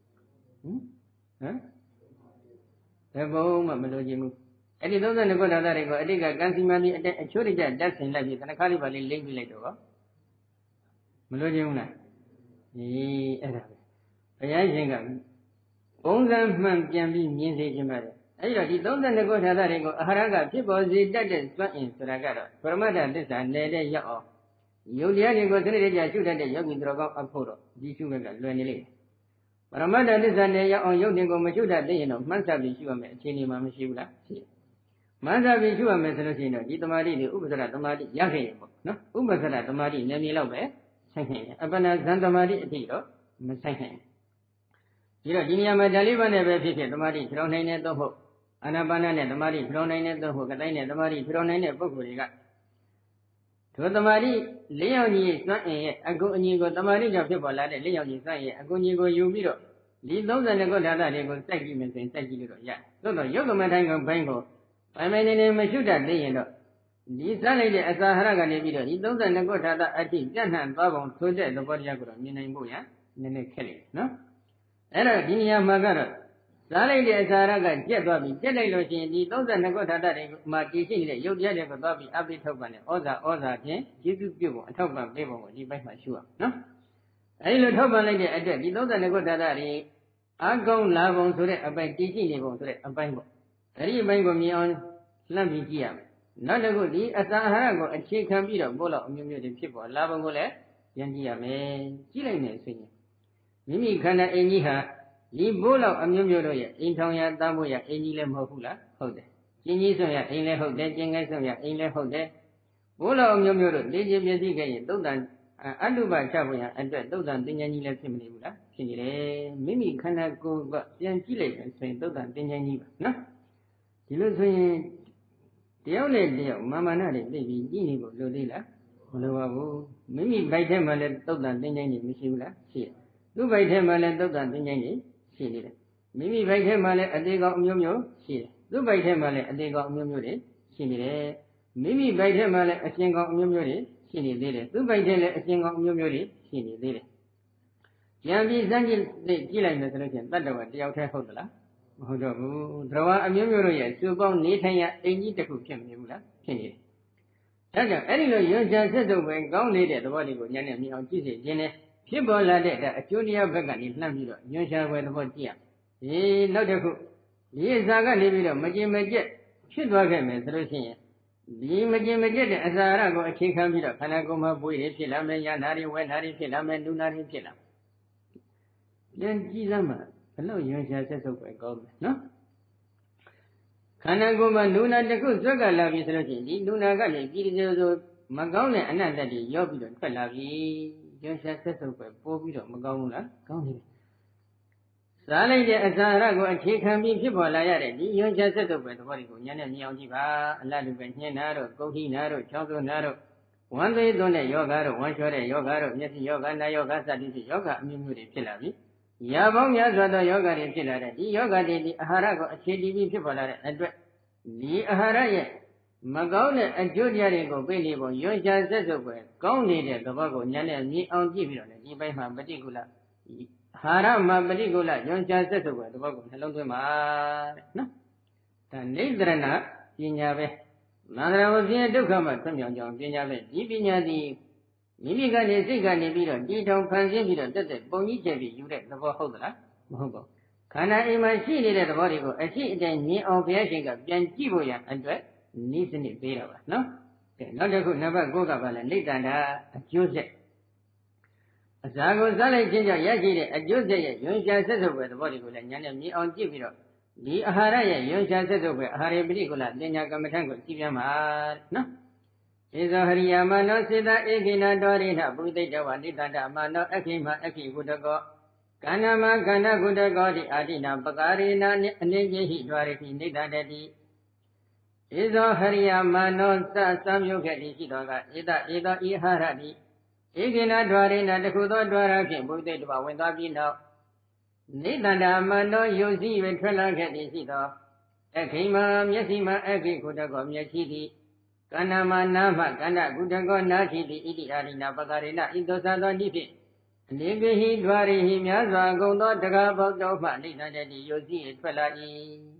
ဘယ်ပုံမှမလိုချင်ဘူးအဲ့ဒီ32ခုထပ်တာတွေကိုအတိတ်ကကံစီမံပြီးအချိုးတကျတက်ဆင်လိုက်ပြီးတနခါလေးပါလေးလိမ့်ပြလိုက်တော့မလိုချင်ဘူးလားအဲ့ဒါပဲဘုရားရှင်ကပုံစံမှန်ပြန်ပြီးမြင်စေခြင်းပါတယ်အဲဒီတော့ဒီ32ခုဌာနတွေကိုအာဟာရကဖြစ်ပေါ်စေတတ်တဲ့စွမ်းအင်ဆိုတာကတော့ပရမတ္ထသစ္စာနယ်တဲ့ရောက်အောင်ယုတ်တရားတွေကိုစနစ်တကျရှုတတ်တဲ့ယောဂီတော်ကောင်းအဖို့တော့ဒီရှုမဲ့ကလွယ်နေလိမ့်မယ်ပရမတ္ထသစ္စာနယ်ရောက်အောင်ယုတ်တင်ကိုမရှုတတ်သေးရင်တော့မှန်းဆပြီးရှုရမယ်အခြေအနေမှမရှိဘူးလားရှိတယ်မှန်းဆပြီးရှုရမယ်ဆိုလို့ရှိရင်တော့ဒီတမာတိတွေဥပ္ပစရတမာတိရခဲ့ရင်ပေါ့နော်ဥပ္ပစရတမာတိနယ်မြေလောက်ပဲဆိုင်နိုင်တယ်အပ္ပနာဇန်တမာတိအထိတော့မဆိုင်နိုင်ဘူးဒီတော့ဒီနေရာမှာဓာလေးပါးနဲ့ပဲဖြစ်ဖြစ်တမာတိဖြောင်းနိုင်တဲ့သို့မဟုတ်အာနာပါနနဲ့တမာတိဖြောင်းနိုင်တဲ့သို့မဟုတ်ကတိုင်းနဲ့တမာတိဖြောင်းနိုင်တဲ့ပုဂ္ဂိုလ်တွေကထိုတမာတိ၄ယောက်ကြီးစွန့်အင်ရဲ့အကုအညီကိုတမာတိကြောင့်ဖြစ်ပေါ်လာတဲ့၄ယောက်ကြီးစွန့်ရဲ့အကုအညီကိုယူပြီးတော့ဒီ32ခုဓာတ်တွေကိုစိုက်ကြည့်မယ်ဆိုရင်စိုက်ကြည့်လို့တော့ရတယ်။သို့တော့ယုတ်ကမထိုင်ကဘိုင်းကိုပိုင်ပိုင်နေနေမရှုတတ်သေးရင်တော့ဒီစားလိုက်တဲ့အစာဟာရကနေပြီးတော့ဒီ32ခုဓာတ်အထိပြန့်နှံ့သွားပုံထိုးတဲ့သဘောတရားကိုတော့မြင်နိုင်ဖို့ရနည်းနည်းခက်လိမ့်မယ်နော်။အဲ့တော့ဒီနေရာမှာကတော့စားလိုက်တဲ့အစာရကကျက်သွားပြီကျက်လိုက်လို့ရှိရင်ဒီ32ခုဓာတ်တွေမှာတည်ရှိနေတဲ့ရုပ်တရားတွေကိုသွားပြီးအပိထုတ်ပံနဲ့ဩဇာဖြင့်ကျေစုပြုပုံအထောက်ပံ့ပေးပုံကိုဒီဘက်မှာရှုရအောင်နော်အဲဒီလိုထောက်ပံ့လိုက်တဲ့အတွက်ဒီ32ခုဓာတ်တွေအကောင်းလာပုံဆိုတဲ့အပိုင်းတည်ရှိနေပုံဆိုတဲ့အပိုင်းပေါ့အဲဒီအပိုင်းကိုမြင်အောင်လှမ်းပြီးကြည့်ရမယ်နောက်တစ်ခုဒီအစာအာဟာရကိုအခြေခံပြီးတော့ပို့လောက်အမျိုးမျိုးတွေဖြစ်ပေါ်လာပုံကိုလည်းပြန်ကြည့်ရမယ်ကြည့်လိုက်နေဆိုရင်မိမိခန္ဓာအင်ကြီးဟာဒီဘိုးလောက်အမျိုးမျိုးတို့ရဲ့အိမ်ထောင်ရတမ်းဖို့ရအိမ်ကြီးလည်းမဟုတ်ဘူးလားဟုတ်တယ်ကျင်းကြီးဆွရအိမ်လည်းဟုတ်တယ်ကျင်းငယ်ဆွရအိမ်လည်းဟုတ်တယ်ဘိုးလောက်အမျိုးမျိုးတို့လေ့ကျင့်ပြည့်စည်ခဲ့ရင်သုတ်တန်အတုပချဖို့ရအတွက်သုတ်တန်တင်ဉ္ဇကြီးလည်းဖြစ်မနေဘူးလားဖြစ်နေတယ်မိမိခန္ဓာကိုယ်ကပြန်ကြည့်လိုက်ရင်ဆိုရင်သုတ်တန်တင်ဉ္ဇကြီးပါနော်ဒီလိုဆိုရင်တယောက်နဲ့တယောက်မာမနာတွေသိပြီးကြည့်နေဖို့လိုသေးလားမလိုပါဘူးမိမိဗိုက်ထဲမှာလည်းသုတ်တန်တင်ဉ္ဇကြီးမရှိဘူးလားရှိတယ်သူ့ဗိုက်ထဲမှာလည်းသုတ်တန်တင်ဉ္ဇကြီးရှိနေတယ်မိမိဗိုက်ထဲမှာလည်းအသေးကောင်အမျိုးမျိုးရှိတယ်သူ့ဗိုက်ထဲမှာလည်းအသေးကောင်အမျိုးမျိုးတွေရှိနေတယ်မိမိဗိုက်ထဲမှာလည်းအရှင်ကောင်အမျိုးမျိုးတွေရှိနေသေးတယ်သူ့ဗိုက်ထဲလည်းအရှင်ကောင်အမျိုးမျိုးတွေရှိနေသေးတယ်ပြန်ပြီးစမ်းကြည့်လိုက်မယ်ဆိုလို့ရှိရင်တတ္တဝတယောက်တည်းဟုတ်သလားမဟုတ်တော့ဘူးသရဝအမျိုးမျိုးတို့ရဲ့စုပေါင်းနေထိုင်ရအိမ်ကြီးတစ်ခုဖြစ်မနေဘူးလားဖြစ်နေတယ်ဒါကြောင့်အဲ့ဒီလိုရွှေချဆက်စုပ်ပဲကောင်းနေတဲ့သဘောတွေကိုညနေမြင်အောင်ကြည့်စေခြင်းနဲ့ဖြစ်ပေါ်လာတဲ့အကျိုးတရားဘက်ကနေလှမ်းပြီးတော့ညွှန်ရှာဖွယ်သဘောကြည့်ရနောက်တစ်ခုဒီအစာကနေပြီးတော့မကျင်မကျက်ဖြစ်သွားခဲ့မယ်ဆိုလို့ရှိရင်ဒီမကျင်မကျက်တဲ့အစာရကိုအခြေခံပြီးတော့ခန္ဓာကိုယ်မှာပွေးတွေဖြစ်လာမယ်ရနာတွေဝဲနာတွေဖြစ်လာမယ်နူနာတွေဖြစ်လာပြန်ကြည့်စမ်းပါဘလို့ရွှေချဆက်စုပ်ပဲကောင်းမယ်နော်ခန္ဓာကိုယ်မှာနူနာတစ်ခုဇွက်ကလာပြီဆိုလို့ရှိရင်ဒီနူနာကနေပြည်စုံမကောင်းတဲ့အနတ္တတွေရောက်ပြီးတော့ထွက်လာပြီရွှေချဆက်စုပ်ပဲပိုးပြီးတော့မကောင်းဘူးလားကောင်းတယ်စားလိုက်တဲ့အစာရကိုအခြေခံပြီးဖြစ်ပေါ်လာရတဲ့ဒီယွန်ချစက်တို့ပဲသဘောတွေကိုဉာဏ်နဲ့မြင်အောင်ကြည့်ပါအလတ်လူပဲညှင်းနာတို့ကုဋ္ဌိနာတို့ချောင်းသွန်းနာတို့ဝမ်းသေးသွန်းတဲ့ယောဂါတို့ဝမ်းလျှောတဲ့ယောဂါတို့မျက်စိယောဂါနာယောဂါစသည်ဖြင့်ယောဂါအမျိုးမျိုးတွေဖြစ်လာပြီရာပေါင်းများစွာသောယောဂါတွေဖြစ်လာတဲ့ဒီယောဂါတွေဒီအာဟာရကိုအခြေတည်ပြီးဖြစ်ပေါ်လာတဲ့အတွက်ဒီအာဟာရရဲ့မကောင်းတဲ့အကျိုးတရားတွေကိုပြနေပုံယွန်ချစက်စုပ်ပဲကောင်းနေတဲ့သဘောကိုဉာဏ်နဲ့မြင်အောင်ကြည့်ပြီးတော့လည်းဒီဘက်မှာပฏิကူလဟာရမှာပฏิကူလယွန်ချစက်စုပ်ပဲသဘောကိုနှလုံးသွင်းပါတဲ့နော်ဒါနိဒရဏပညာပဲမန္တရာဝဇင်းဒုက္ခမှာထွံ့မြောင်ကြောင်းပညာပဲဒီပညာသည်မိမိကနေစိတ်ကနေပြီးတော့တည်ထောင်ဖန်ဆင်းပြီးတော့တက်တဲ့ပုံကြီးချက်ပြီးယူတဲ့သဘောဟုတ်သလားမဟုတ်ပါဘူးခန္ဓာအိမ်မှာရှိနေတဲ့သဘောတွေကိုအရှိအတိုင်းမြင်အောင်ဘုရားရှင်ကပြန်ကြည့်ဖို့ရန်အတွက်နိစ္စနစ်ပေးတော့ပါနော်ကဲနောက်တစ်ခုနံပါတ်9ကပါလဲနိတ္တန္တာအကျိုးဆက်အစာကိုစားလိုက်ခြင်းကြောင့်ရရှိတဲ့အကျိုးဆက်ရဲ့ယွန်ရှာဆက်စုပ်ပဲသဘောတွေကိုလည်းဉာဏ်နဲ့မြင်အောင်ကြည့်ပြီးတော့ဒီအာဟာရရဲ့ယွန်ရှာဆက်စုပ်ပဲအာဟာရပရိကုလတင်ညာကမ္မထံကိုကြည့်ပြမှာနော်ဧဇောဟရိယာမနောစေတဧကိနာတော်ရိနပုသိတဝနိတ္တန္တာမနောအခိမအခိကုတကောကန္နမကန္နကုတကောတိအာတိနာပကာရိနာအနေကြီးဟိဒွာရိတိနိတ္တတတိဧဇောဟရိယာမနောသသံယုခဲ့တိရှိတော်ကဧတဧသောဤဟာရတိဧကိနာဒွာရိနာတခုသောဒွာရဖြင့်ပုသိတဝဝင်သွားပြီးနောက်နိတ္တန္တာမနောယုစီ၍ထွက်လာခဲ့သည်ရှိသောအခိမမျက်စိမှအခိကုတကောမျက်ရှိသည်ကန္နမနာမကန္နကုတကောနာရှိသည်ဣတိအာရိနာပကာရိနာဣသောသသောတိဖြင့်အနေကိဟိဒွာရိဟိများစွာအကုန်သောတကားပေါက်တော်မှနိတ္တန္တတိယုစီထွက်လာ၏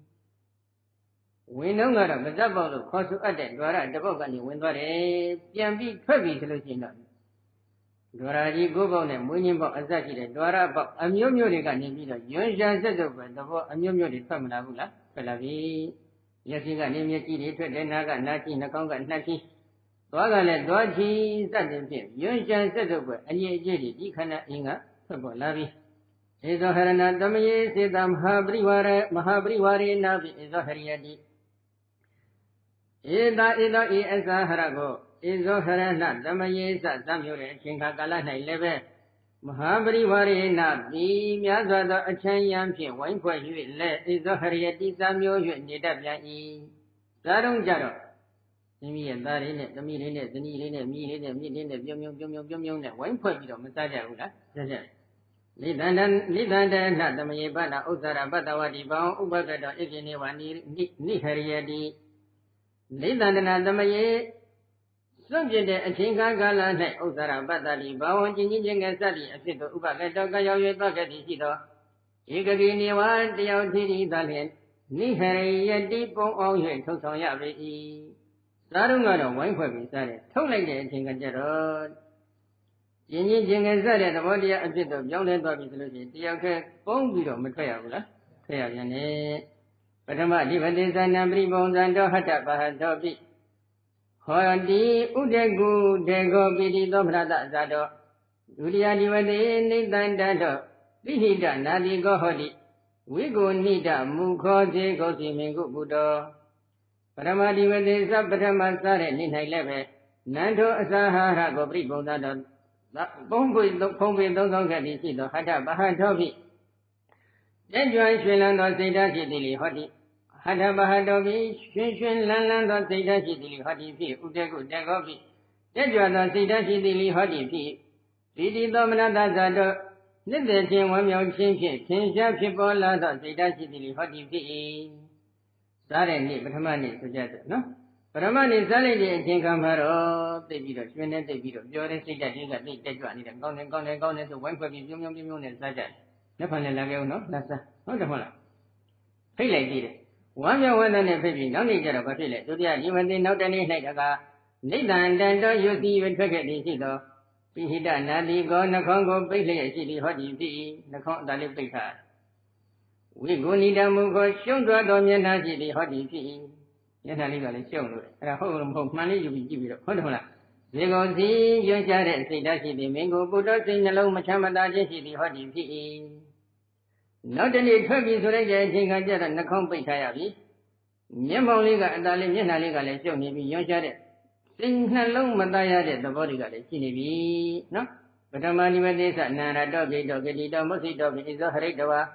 ဝင်တော့ကတော့မဇတ်ပေါက်လို့ခေါ်ဆိုအပ်တဲ့ဒွါရတစ်ပေါက်ကနေဝင်သွားတယ်ပြန်ပြီးထွက်ပြီးဆိုလို့ရှိရင်တော့ဒွါရကြီး9ပေါက်နဲ့မွေးညင်းပေါက်အစရှိတဲ့ဒွါရပေါက်အမျိုးမျိုးတွေကနေပြီးတော့ယွန်ရှာဆက်စုပ်ပဲသဘောအမျိုးမျိုးတွေထွက်မလာဘူးလားထွက်လာပြီမျက်စိကနေမျက်ကြည့်တွေထွက်တယ်နားကနားကြည့်နှာခေါင်းကနှာကြည့်သွားကလည်းသွားကြည့်စတဲ့ဖြင့်ယွန်ရှာဆက်စုပ်ပဲအငြိအကျေးတွေဒီခန္ဓာအင်းကထွက်ပေါ်လာပြီဧဇောဟရဏတမယေစေတမဟာပရိဝါရေနာပိဧဇောဟရိယတိဧသာဧသောဤအစာဟရကိုဧဇောဟရဏသမယေသသံမျိုးတဲ့အချိန်ခါကာလ၌လည်းပဲမဟာပရိဝါရေနတိများစွာသောအချမ်းယံဖြင့်ဝိုင်းဖွဲ့၍လည်းဧဇောဟရိယတိသံမျိုး၍နေတတ်ပြန်၏ဒါတော့ကြတော့မိမိရဲ့သားလေးနဲ့သမီးလေးနဲ့ဇနီးလေးနဲ့မိလေးနဲ့မြစ်လေးနဲ့ပြုံနဲ့ဝိုင်းဖွဲ့ပြီးတော့မစားကြဘူးလားစားကြနိသန္တနသမယေပနာဥစ္စာရပတ္တဝတိဘောဥပကတောဣကိနေဝနိဟရိယတိနိသန္တနာသမယေစွန့်ပြတဲ့အချိန်ကာလ၌ဥစ္စာရပတ္တတိဘာဝကျင်ချင်းငယ်စသည်အဖြစ်သို့ဥပကတောကရောက်၍သွားခဲ့သည်ရှိသောဧကဂိနေဝတယောက်ထိသည်သာလျှင်နိဟရိယတိပုံအောင်၍ထုတ်ဆောင်ရပေ၏စားတော့ကတော့ဝိုင်းဖွဲ့ပြီးစားတယ်ထုတ်လိုက်တဲ့အချိန်ကကြတော့ကျင်ချင်းငယ်စတဲ့သဘောတရားအဖြစ်သို့ပြောင်းလဲသွားပြီဆိုလို့ရှိရင်တယောက်ခဲပုံပြီးတော့မထွက်ရဘူးလားထွက်ရပြန်တယ်ပထမအဓိပတိသနံပရိပုံဇံတောဟတ္တပါဟတောပိဟောတိဥဒကုဒေကောပိတိသောဗရတဇာတောဒုတိယဓိပတိနိတန္တတောပိဟိတနာတိကောဟောတိဝိကိုနိတမုခောဇေကောစီမင်ကုပုတောပရမဓိပတိသပထမစားတဲ့နေ၌လည်းပဲနန္ထောအစာဟာရကိုပရိပုံဇံတောပုံပွေဖုံးပေသုံးဆောင်ခဲ့သည်ရှိသောဟတ္တပါဟတောပိတက်ကြွရွှင်လန်းသောစိတ်ဓာတ်ရှိသည်လေဟောတိဟတ္တပဟတောပိရွှင်လန်းလန်းသောစိတ်ဓာတ်ရှိသည်လေဟောတိဖြစ်ဥဒေကုတေကောပိတက်ကြွသောစိတ်ဓာတ်ရှိသည်လေဟောတိဖြစ်ပိတိသောမနတဇာတောနှစ်သက်ခြင်းဝမ်းမြောက်ခြင်းဖြင့်သင်ရှားဖြစ်ပေါ်လာသောစိတ်ဓာတ်ရှိသည်လေဟောတိဖြစ်၏စားတဲ့နေ့ပထမနေ့ဆိုကြတယ်နော်ပထမနေ့စားလိုက်တဲ့အချိန်ခါမှာတော့သိပြီးတော့ရွှင်နေသိပြီးတော့ပြောတဲ့စိတ်ဓာတ်တွေကသိတက်ကြွနေတယ်ကောင်းတယ်ဆိုဝိုင်းဖွဲ့ပြီးပြုံနဲ့စားကြတယ်လက်ဖန်လည်းလာခဲ့ဦးနော်လက်စားဟုတ်တယ်မဟုတ်လားဖိတ်လိုက်ကြည့်တယ်ဝမ်းမြောက်ဝမ်းသာနဲ့ဖိတ်ပြီးနောက်နေ့ကျတော့ဘာဖြစ်လဲဒုတိယဒီမသိနောက်တနေ့၌တကနိဒ္ဒန္တတောယုတိ၍ထွက်ခဲ့သည်ရှိသောပိဟိတနာတိကောနှခေါင်းကိုပိတ်လျက်ရှိသည်ဟောဒီဖြစ်နှခေါင်းအသာလေးပိတ်ထားဝိဂုဏိတမုခောရှုံးသွားသောမျက်နှာရှိသည်ဟောဒီဖြစ်မျက်နှာလေးကလည်းရှုံးလို့အဲ့ဒါဟုတ်လို့မဟုတ်မှန်လေးယူပြီးကြည့်ပြီးတော့ဟုတ်တယ်မဟုတ်လားဇေကောစီရွှင်ရှားတဲ့စိတ်ဓာတ်ရှိသည်မင်းကိုပုတ္တစိတ်နှလုံးမချမ်းမသာခြင်းရှိသည်ဟောဒီဖြစ်နောက်တနေ့ထွက်ပြီးဆိုလိုက်တဲ့အချိန်ခါကျတော့နှာခေါင်းပိတ်ထားရပြီမျက်မှောင်လေးကအသာလေးမျက်နှာလေးကလည်းရှုပ်နေပြီးရွှင်ရှားတဲ့စိတ်နှလုံးမသားရတဲ့သဘောတွေကလည်းရှိနေပြီနော်ပထမနိမတိသနန္ဒတောဂိတောဂတိတောမုစိတောပိဣဇောဟရိတဝါ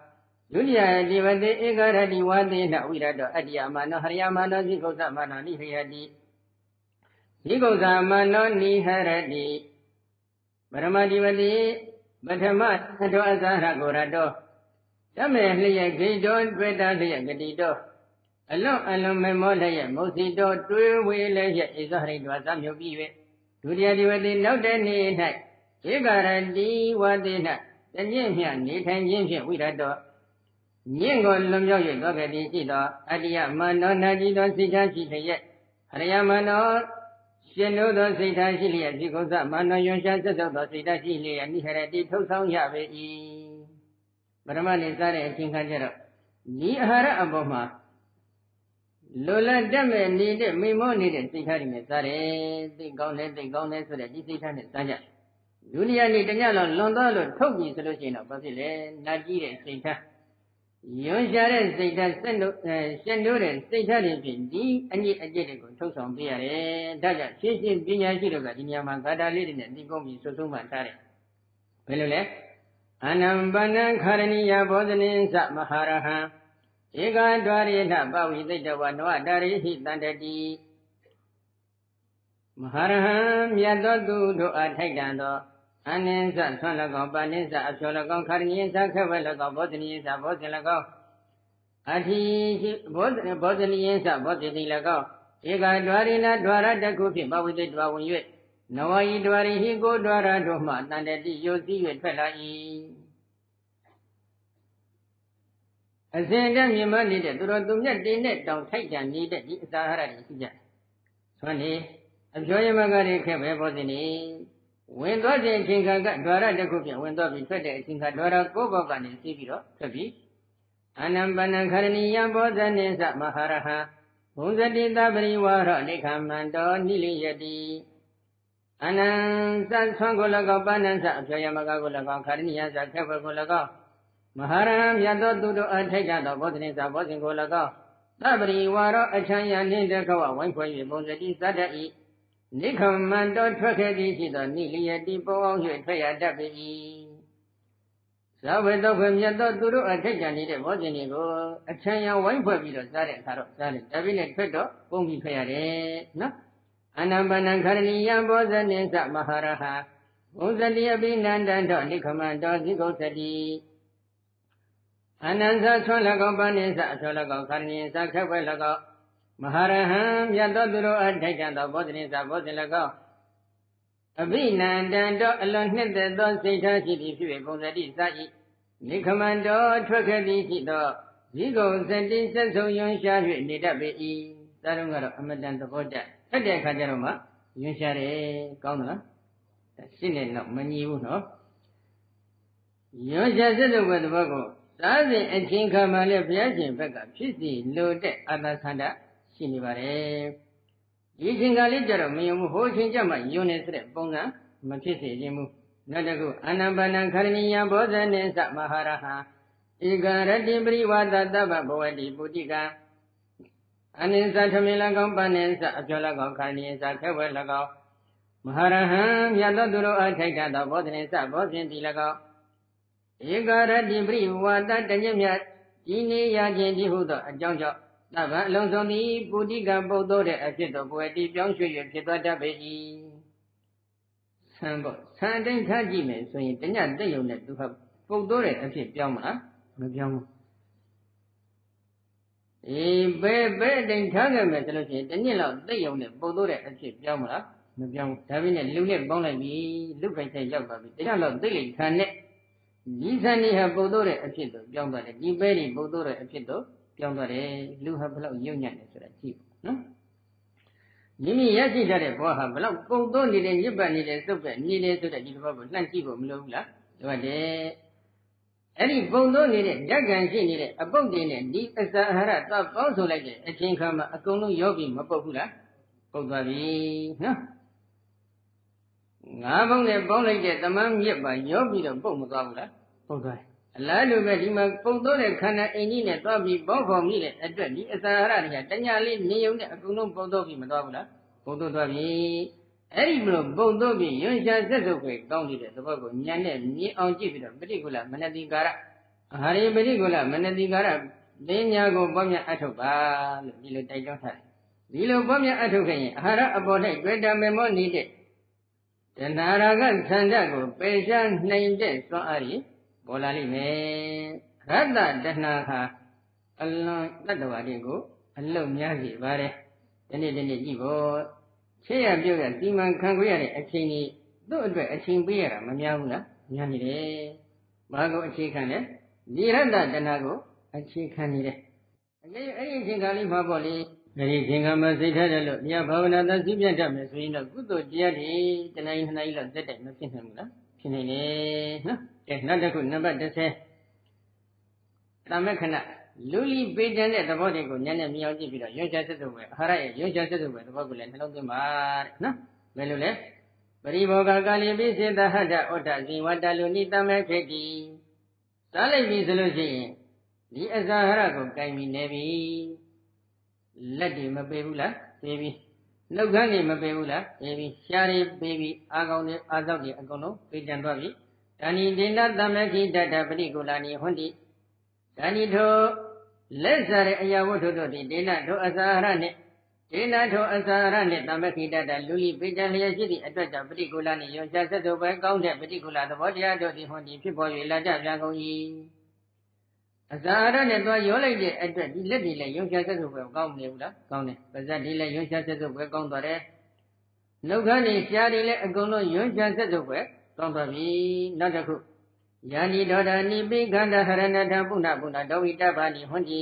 ဒုတိယတိဝတိဧကရတိဝါသေနဝိရတောအတ္တိယမနောဟရိယမနောဇိကုသမနောနိဟယတိဇိကုသမနောနိဟရတိပရမတိဝတိပထမတောအသဟရကိုရတောတမေလျက်ဂိတောတွေ့တာလျက်ဂတိတောအလွန်အလွန်မေမောလျက်မုစီတောတွေးဝေလျက်ဣဇဟရိတောသမြုပ်ပြီး၍ဒုတိယတိဝတိနောက်တဲ့နေ့၌ဧကရတိဝါသေနတညင့်မြနေထိုင်ခြင်းဖြင့်ဝိရတောညင့်ကိုလွန်မြောက်၍သောကတိရှိသောအတ္တိယမနောနာကြည်သောစိတ်ထားရှိလျက်ဟရိယမနောရှင်တို့သောစိတ်ထားရှိလျက်ဇိကုသမနောယွန်ရှာဆက်သောစိတ်ထားရှိလျက်နိဟရတိထုတ်ဆောင်ရပေ၏ပရမနိစားတဲ့အချိန်ခါကျတော့ဒီအာဟာရအပေါ်မှာလိုလတ်တက်မဲ့နေတဲ့မိမောနေတဲ့စိတ်ထားတွေနဲ့စားတယ်သိကောင်းတယ်သိကောင်းတယ်ဆိုတဲ့ဒီစိတ်ထားနဲ့စားကြဒုတိယနေ့တညလောက်လွန်သွားလို့ထုတ်ပြီဆိုလို့ရှိရင်တော့ဘာဖြစ်လဲနာကြည့်တဲ့စိတ်ထားယွန်ရှာတဲ့စိတ်ထားရှင်တို့တဲ့စိတ်ထားတွေဖြင့်ဒီအညစ်အကြေးတွေကိုထုတ်ဆောင်ပေးရတယ်ဒါကြောင့်ရှင်းရှင်းပညာရှိတို့ကဒီနေရာမှာဂါထာလေးတွေနဲ့ဒီကုန်းပြီးဆွဆုံးမှထားတယ်ဘယ်လိုလဲအနံပနံခရဏိယဘောဇနိသမဟာရဟံဧကဒွါရိဏပဝိသိတဝနဝတာရိဟိတန္တတိမဟာရဟံမြတ်သောသူတို့အားထိုက်တန်သောအနိစ္စဆွမ်း၎င်းပါဏိစ္စအဖြော၎င်းခရဏိယသခက်ဝဲ၎င်းဘောဇနိယသဘောဇင်၎င်းအထိဘောဇနိယသဘောဇိတိ၎င်းဧကဒွါရိဏဒွါရတခုဖြင့်ပဝိသိတဝဝင်၍နဝယီဒွါရိဟိကိုဒွါရတို့မှတန္တတိယိုစီး၍ထွက်လာ၏အစဉ်တည်းမြင်မနေတဲ့သူတော်သူမြတ်တင်းနဲ့တောင်ထိုက်တန်နေတဲ့ဒီအစာအာဟာရတွေရှိကြတယ်။ဆွမ်းနေအပြောရမကတွေခက်ပဲပေါ်စင်နေဝင်သွားတဲ့အချိန်ခါကဒွါရတစ်ခုဖြင့်ဝင်သွားပြီးထွက်တဲ့အချိန်ခါဒွါရကိုးဘောက်ကနေစီးပြီးတော့ထွက်ပြီးအနံပနံခရဏီယံဘောဇနိသမဟာရဟံဘုံဇတိသပရိဝါရောနိခမန္တောနိလိယတိအနံသဆွမ်းကို၎င်းပဏ္ဏသအပြောရမကကို၎င်းခရဏီယံသခက်ဘကို၎င်းမဟာရဟံမြတ်သောသူတို့အထိုက်ကြသောဘောဇနိသဘောဇင်ကို၎င်းသပရိဝါရောအချမ်းရနှင့်တကဝဝိုင်းခွဲ၍ဘုံဇတိသတ္တဤနိခမန္တောထွက်ခဲ့သည်ရှိသောနိလိယတိပုံအောင်၍ထွက်ရတတ်ပေ၏ဇဝေတောခွေမြတ်သောသူတို့အထိုက်ကြနေတဲ့ဘောဇင်တွေကိုအချမ်းရဝိုင်းဖွဲ့ပြီးတော့စားတဲ့အခါတော့စားတယ်ဒါပြည့်နဲ့ထွက်တော့ပုံပြီးထွက်ရတယ်နော်အနံပနံခရဏီယံဘောဇနိသမဟာရဟံဘုံဇတိအပိနန္တံတောနိခမန္တောဇိကုသတိအနန္တဆွမ်း၎င်းပဏိစ္စအဆွ၎င်းခရဏီသခက်ဝဲ၎င်းမဟာရဟံမြတ်သောသူတို့အထိုက်တန်သောဘောဇနိသဘောဇင်၎င်းအဘိနန္တံတောအလွန်နှစ်သက်သောစိတ်ထားရှိသည်ဖြစ်၍ဘုံဇတိစ၏နိခမန္တောထွက်ခဲ့သည်ရှိသောဇိကုသတိဆက်ဆုံယွန်ရှား၍နေတတ်ပေ၏ဒါတော့ကတော့အမတန်သဘောကျဆက်တဲ့အခါကျတော့မှယွန်ရှားတယ်ကောင်းသလားရှင်းတဲ့တော့မညီဘူးနော်ယွန်ရှားဆက်တဲ့ဘက်သဘောကိုသာစဉ်အချင်းခါမှလည်းဘုရားရှင်ဘက်ကဖြစ်စီလိုတဲ့အတ္တခန္ဓာရှိနေပါတယ်ဒီအချိန်ကလေးကြတော့မယုံဘူးဟိုအချိန်ကြမှာယွန်းနေဆိုတဲ့ပုံစံမဖြစ်စေခြင်းဘူးနောက်တစ်ခုအနံပနံခရဏီယံဘောဇနိသမဟာရဟံဧကရတိပရိဝါဒတဗ္ဗဘဝတိပုတိကံအနိစ္စထမေ၎င်းပဏိစ္စအပြော၎င်းခရဏီစ္စခဲဝဲ၎င်းမဟာရဟံမြတ်သောသူတို့အထိုက်တသောဘောဇနိစ္စဘောဇင်တိ၎င်းဧကရတိပရိဝါဒတညမြတ်ဒီနေရခြင်းဒီဟုသောအကြောင်းကြောင့်သဗ္ဗအလုံးစုံသည်ပုတိကပုတ်သောတဲ့အဖြစ်သောဘဝတိပြောင်းရွှေ့၍ဖြစ်သွားတတ်ပေ၏ဆံပေါ့ဆံတိုင်းထားကြည့်မယ်ဆိုရင်တညတိတ်ယုံနဲ့သူဟာပုတ်သောတဲ့အဖြစ်ပြောင်းမလားမပြောင်းဘူးဘယ်တိုင်းထားခဲ့မယ်ဆိုလို့ရှိရင်တညလောက်တိတ်ယုံနဲ့ပုတ်သောတဲ့အဖြစ်ပြောင်းမလားမပြောင်းဘူးဒါပေမဲ့လူနဲ့ပေါင်းလိုက်ပြီလူပိုက်ဆိုင်ရောက်သွားပြီတညလောက်တိတ်လိခံနဲ့ဒီဆန်ဒီဟာပုတ်သောတဲ့အဖြစ်တော့ပြောင်းသွားတယ်ဒီပဲဒီပုတ်သောတဲ့အဖြစ်တော့ပြောင်းသွားတယ်လူဟာဘယ်လောက်ယုံညံ့တယ်ဆိုတာကြည့်ပေါ့နော်မိမိရရှိတဲ့ဘဝဟာဘယ်လောက်ပုံသောနေတယ်ညစ်ပတ်နေတယ်စုပ်ပဲနေတယ်ဆိုတဲ့ဒီတစ်ပတ်ကိုလှမ်းကြည့်ဖို့မလိုဘူးလားလိုတယ်အဲ့ဒီပုံသောနေတဲ့ဓာတ်ကံရှိနေတဲ့အပုတ်တွေနဲ့ဒီအစာအာဟာရသပေါင်းဆိုလိုက်တဲ့အချိန်ခါမှာအကုန်လုံးရောပြီးမပုတ်ဘူးလားပုတ်သွားပြီနော်ငါးဘုံနဲ့ပေါင်းလိုက်တဲ့သမမ်းမြစ်ပါရောပြီးတော့ပုတ်မသွားဘူးလားပုတ်သွားတယ်အလားတူပဲဒီမှာပုံသောတဲ့ခန္ဓာအိမ်ကြီးနဲ့သွားပြီးပေါင်းဖော်မိတဲ့အတွက်ဒီအစာအာဟာရတွေကတညာလေးနေုံနဲ့အကုန်လုံးပုံသောပြီးမသွားဘူးလားပုံသောသွားပြီအဲ့ဒီမလို့ပုံသောပြီးယွန်ရှာဆက်စုပ်ပဲကောင်းနေတဲ့သဘောကိုဉာဏ်နဲ့မြင်အောင်ကြည့်ပြီးတော့ပဋိက္ခလမနတိကာရအာဟာရိပရိကုလမနတိကာရပညာကိုပွားများအထုတ်ပါလို့ဒီလိုတိုက်တွန်းထားတယ်ဒီလိုပွားများအထုတ်ခဲ့ရင်အာဟာရအပေါ်၌တွေ့တာမေမောနေတဲ့တဏှာရာဂဆန္ဒကိုပယ်ရှားနိုင်တဲ့စွမ်းအားကြီးပေါ်လာလိမ့်မယ်ရတ္တတဏှာဟာအလွန်တတ္တဝါတွေကိုအလုံးများစီပါတယ်ဒီနေ့ကြည့်ဖို့ချေရပြုတ်ကစီမံခန့်ခွဲရတဲ့အချိန်ကြီးသူ့အတွက်အချိန်ပေးရတာမများဘူးလားများနေတယ်ဘာကိုအခြေခံလဲဒီရတ္တတဏှာကိုအခြေခံနေတယ်အကယ်အဲ့ဒီအချိန်ခါလေးမှာပေါ့လေအဲ့ဒီအချိန်ခါမှာစိတ်ထားတယ်လို့တရားဘာဝနာသာစိပြတ်တတ်မယ်ဆိုရင်တော့ကုသိုလ်တရားတွေတဏှာနှစ်နာရီလောက်တက်တက်မဖြစ်နိုင်ဘူးလားဖြစ်နေတယ်နော်ကဲနောက်တစ်ခုနံပါတ်30သမခဏလူလီပေတံတဲ့သဘောတွေကိုညံ့နဲ့မြောင်ကြည့်ပြီးတော့ရွှေချဆက်စုပ်ပဲအာဟာရရဲ့ရွှေချဆက်စုပ်ပဲသဘောကိုလည်းနှလုံးသွင်းပါတဲ့နော်ဘယ်လိုလဲပရိဘောဂကာလီပိစေတဟတ္တဩတ္တဇိဝတ္တလူနိတမေခေတိစားလိုက်ပြီဆိုလို့ရှိရင်ဒီအစာဟာရကိုကြိုင်ပြီးနေပြီလက်တွေမပေဘူးလားပေပြီနှုတ်ခမ်းတွေမပေဘူးလားပေပြီရှားတွေပေပြီအာကောင်တွေအာသောက်တွေအကုန်လုံးပေတံသွားပြီဒါနိဒေနတမေခိတတ္တပရိကုလာနိဟွန်တိဒါနိထိုလက်စားတဲ့အရာဝတ္ထုတို့သည်ဒေနထိုအစာဟာရနှင့်ဒေနထိုအစာဟာရနှင့်တမေခိတတ္တလူလီပေတံလျက်ရှိသည့်အတွက်ကြောင့်ပရိကုလာနိယွန်ချဆက်တို့ပဲကောင်းတဲ့ပရိကုလာသဘောတရားတို့သည်ဟွန်တိဖြစ်ပေါ်၍လာကြပြန်ကုန်၏အစာဟာရနဲ့သွားရောလိုက်တဲ့အတွက်ဒီလက်တွေလည်းယုံချဆက်စုပ်ပဲကောင်းမနေဘူးလားကောင်းတယ်ပါဇက်တွေလည်းယုံချဆက်စုပ်ပဲကောင်းသွားတယ်နှုတ်ခမ်းတွေရှားတွေလည်းအကုန်လုံးယုံချဆက်စုပ်ပဲကောင်းသွားပြီနောက်တစ်ခုယာနိဒေါဒာနိပိခန္ဓာဟရဏတပုဏ္ဏပုဏ္ဏဒဝိတဗာနိဟွန်တိ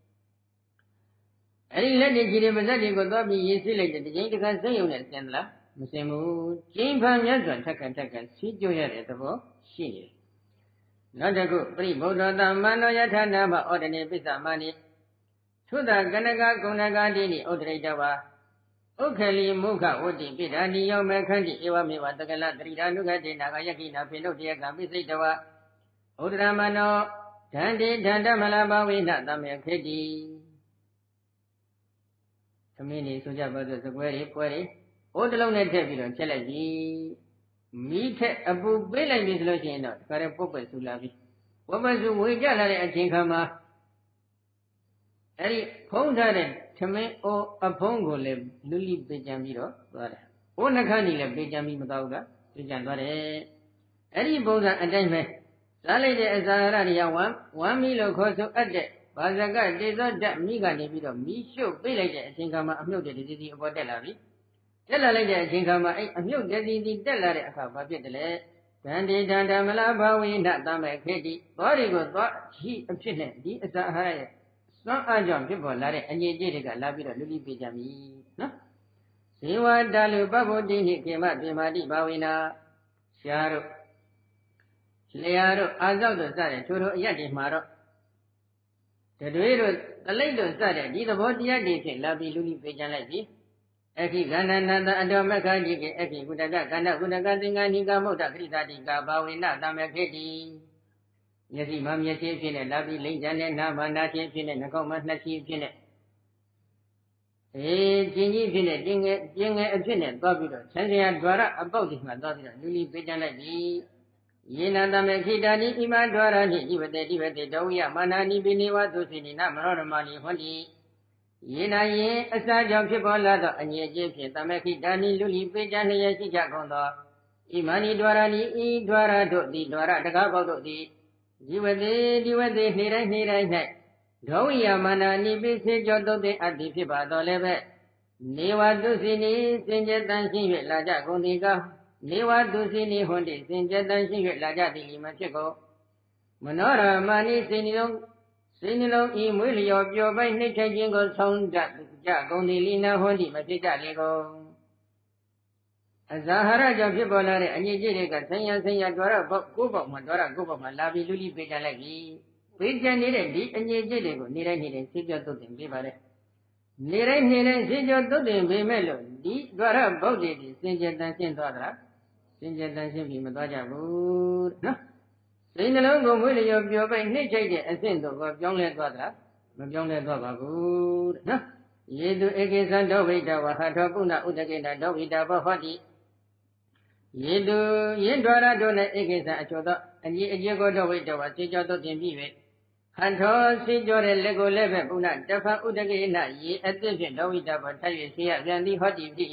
အဲ့ဒီလက်တွေကြီးတွေပါဇက်တွေကိုသွားပြီးရေးစိလိုက်တဲ့တစ်ချိန်တစ်ခါစိတ်ယုံနဲ့ဆင်သလားမဆင်ဘူးကျင်းဖန်မြတ်စွာထက်ကန်စီးကြွရတဲ့သဘောရှိနေတယ်နောက်တစ်ခုပရိဗုဒ္ဓသမန္နောယထာနာမဩဒနေပိသမဏိသုဒ္ဓကနကကုဏကတိနိဩဒရိတဝါဥက္ခလီမုခဝတ္တိပိဓာနိယောမေခန္တိဧဝမေဝတကလတရိဓာနုဂတေနာဂယကိနာဖိနုတ္တယကပိစိတဝါဥဒရမနောဒန္တိဒန္တမလဘဝိနသမေခေတိသမင်းနေဆိုကြပါစို့စကွဲတွေပွဲတွေအိုးတစ်လုံးနဲ့ထည့်ပြီးတော့ချက်လိုက်ပြီမိထက်အပူပေးလိုက်ပြီဆိုလို့ရှိရင်တော့ဒါကြတဲ့ပုတ်ပဲဆူလာပြီပုတ်ပဲဆူဝေကြလာတဲ့အချိန်ခါမှာအဲ့ဒီဖုံးထားတဲ့ထမင်းအိုးအဖုံးကိုလည်းလူလိပေးကြံပြီးတော့သွားတယ်။အိုးနှခမ်းကြီးလည်းပေးကြံပြီးမသွားဘူးကပေးကြံသွားတယ်။အဲ့ဒီပုံစံအတိုင်းပဲစားလိုက်တဲ့အစာရတွေကဝမ်းမီလို့ခေါ်ဆိုအပ်တဲ့ဘာဇကတေဇောဓာတ်မိကနေပြီးတော့မီးရှို့ပေးလိုက်တဲ့အချိန်ခါမှာအမြုပ်တဲ့ဒီစီအပေါ်တက်လာပြီ။တက်လာလိုက်တဲ့အချိန်ခါမှာအဲ့အမြုပ်တဲ့စီတက်လာတဲ့အခါဘာဖြစ်တယ်လဲဒန္တိဒန္တမလဘဝိနသမေခေတိဘောဒီကိုသွားရှိအဖြစ်နဲ့ဒီအစာအာဟာရရဲ့စွမ်းအားကြောင့်ဖြစ်ပေါ်လာတဲ့အငြိအကျေးတွေကလာပြီးတော့လူလိပေးကြပြီနော်ဇေဝတလူပဗ္ဗုတိနိခေမပြေမာတိဘာဝိနာရှားတို့လျာတို့အာဇောက်တို့စတဲ့ထိုအရက်တွေမှာတော့တတွေးတို့တလိပ်တို့စတဲ့ဒီသဘောတရားတွေဖြင့်လာပြီးလူလိပေးကြလိုက်ပြီအခိကန္နနာတအတော်မခတိကေအခိကုတကကန္နကုတကသင်္ကနိကမုဒ္ဒခရိတာတိကဘာဝိနသမေခေတိမျက်စိမှာမျက်စိဖြစ်နဲ့လာပြီးလိမ့်ချမ်းနဲ့နားမှာနားချင်းဖြစ်နဲ့နှာခေါင်းမှာနှာချင်းဖြစ်နဲ့ကျင်ကြီးဖြစ်နဲ့ကျင်ငယ်အဖြစ်နဲ့သွားပြီးတော့ဆန်းစရာဒွါရအပေါက်ဒီမှာသွားပြီးတော့လူလိပေးကြလိုက်ပြီယေနသမေခိတာတိဣမဒွါရနိဣဝတေတိဝတေတောဝိယမာနာနိပိနိဝသုစိနိနမရောဓမာနိဟောတိယေနယင်အစာကြောင့်ဖြစ်ပေါ်လာသောအငြိအကျေးဖြင့်သမေခိတာနိလူလိပေးကြလျက်ရှိကြကုန်သောဣမနိဒွါရနိဤဒွါရတို့သည်ဒွါရတကားပေါက်တို့သည်ဒီဝတေနေ့တိုင်း၌ဒေါဝိယမာနာနိပိစေကြောတုတ်တဲ့အတ္တိဖြစ်ပါတော်လည်းပဲနေဝတုစီနိစင်ကြတန်ရှင်း၍လာကြကုန်သည်ကနေဝတုစီနိဟွန်တိစင်ကြတန်ရှင်း၍လာကြသည်မဖြစ်ကုန်မနောရမာနိစိနိလုံးဤမွေးလျော်ပျော်ပိုက်နှိမ့်ထိုင်ခြင်းကိုဆောင်ကြကုန်သည်လိနာဟွန်တိမဖြစ်ကြလေကုန်အဇာဟာရကြောင့်ဖြစ်ပေါ်လာတဲ့အညစ်အကြေးတွေကဆင်းရဲဒွါရပေါက်ကိုယ်ပေါက်မှာလာပြီးလူလိပေးကြလိုက်ပြီပေးကြနေတဲ့ဒီအညစ်အကြေးတွေကိုနေ့တိုင်းဆေးကြောတုတ်တင်ပေးပါတယ်နေ့တိုင်းဆေးကြောတုတ်တင်ပေးမဲ့လို့ဒီဒွါရပေါက်တွေဒီစင်ကြယ်တန်ရှင်းသွားသလားစင်ကြယ်တန်ရှင်းပြီးမသွားကြဘူးနော်စိတ်နှလုံးကိုမွေးလျော်ပျော်ပိုက်နှိမ့်ချိုက်တဲ့အဆင့်တို့ကပြောင်းလဲသွားသလားမပြောင်းလဲသွားပါဘူးနော်ယေတုဧကေသံဒောဝိတဝဟထောပုဏ္ဏဥဒကေနဒောဝိတဘောဟောတိ yin dwara do ne ekesa achodo aji ko do wait do se jo to tin bi be han tho se jo de let ko let be puna tafa udage na yi atit phit do wait da ba thai ywe se ya pyan ti hoti phi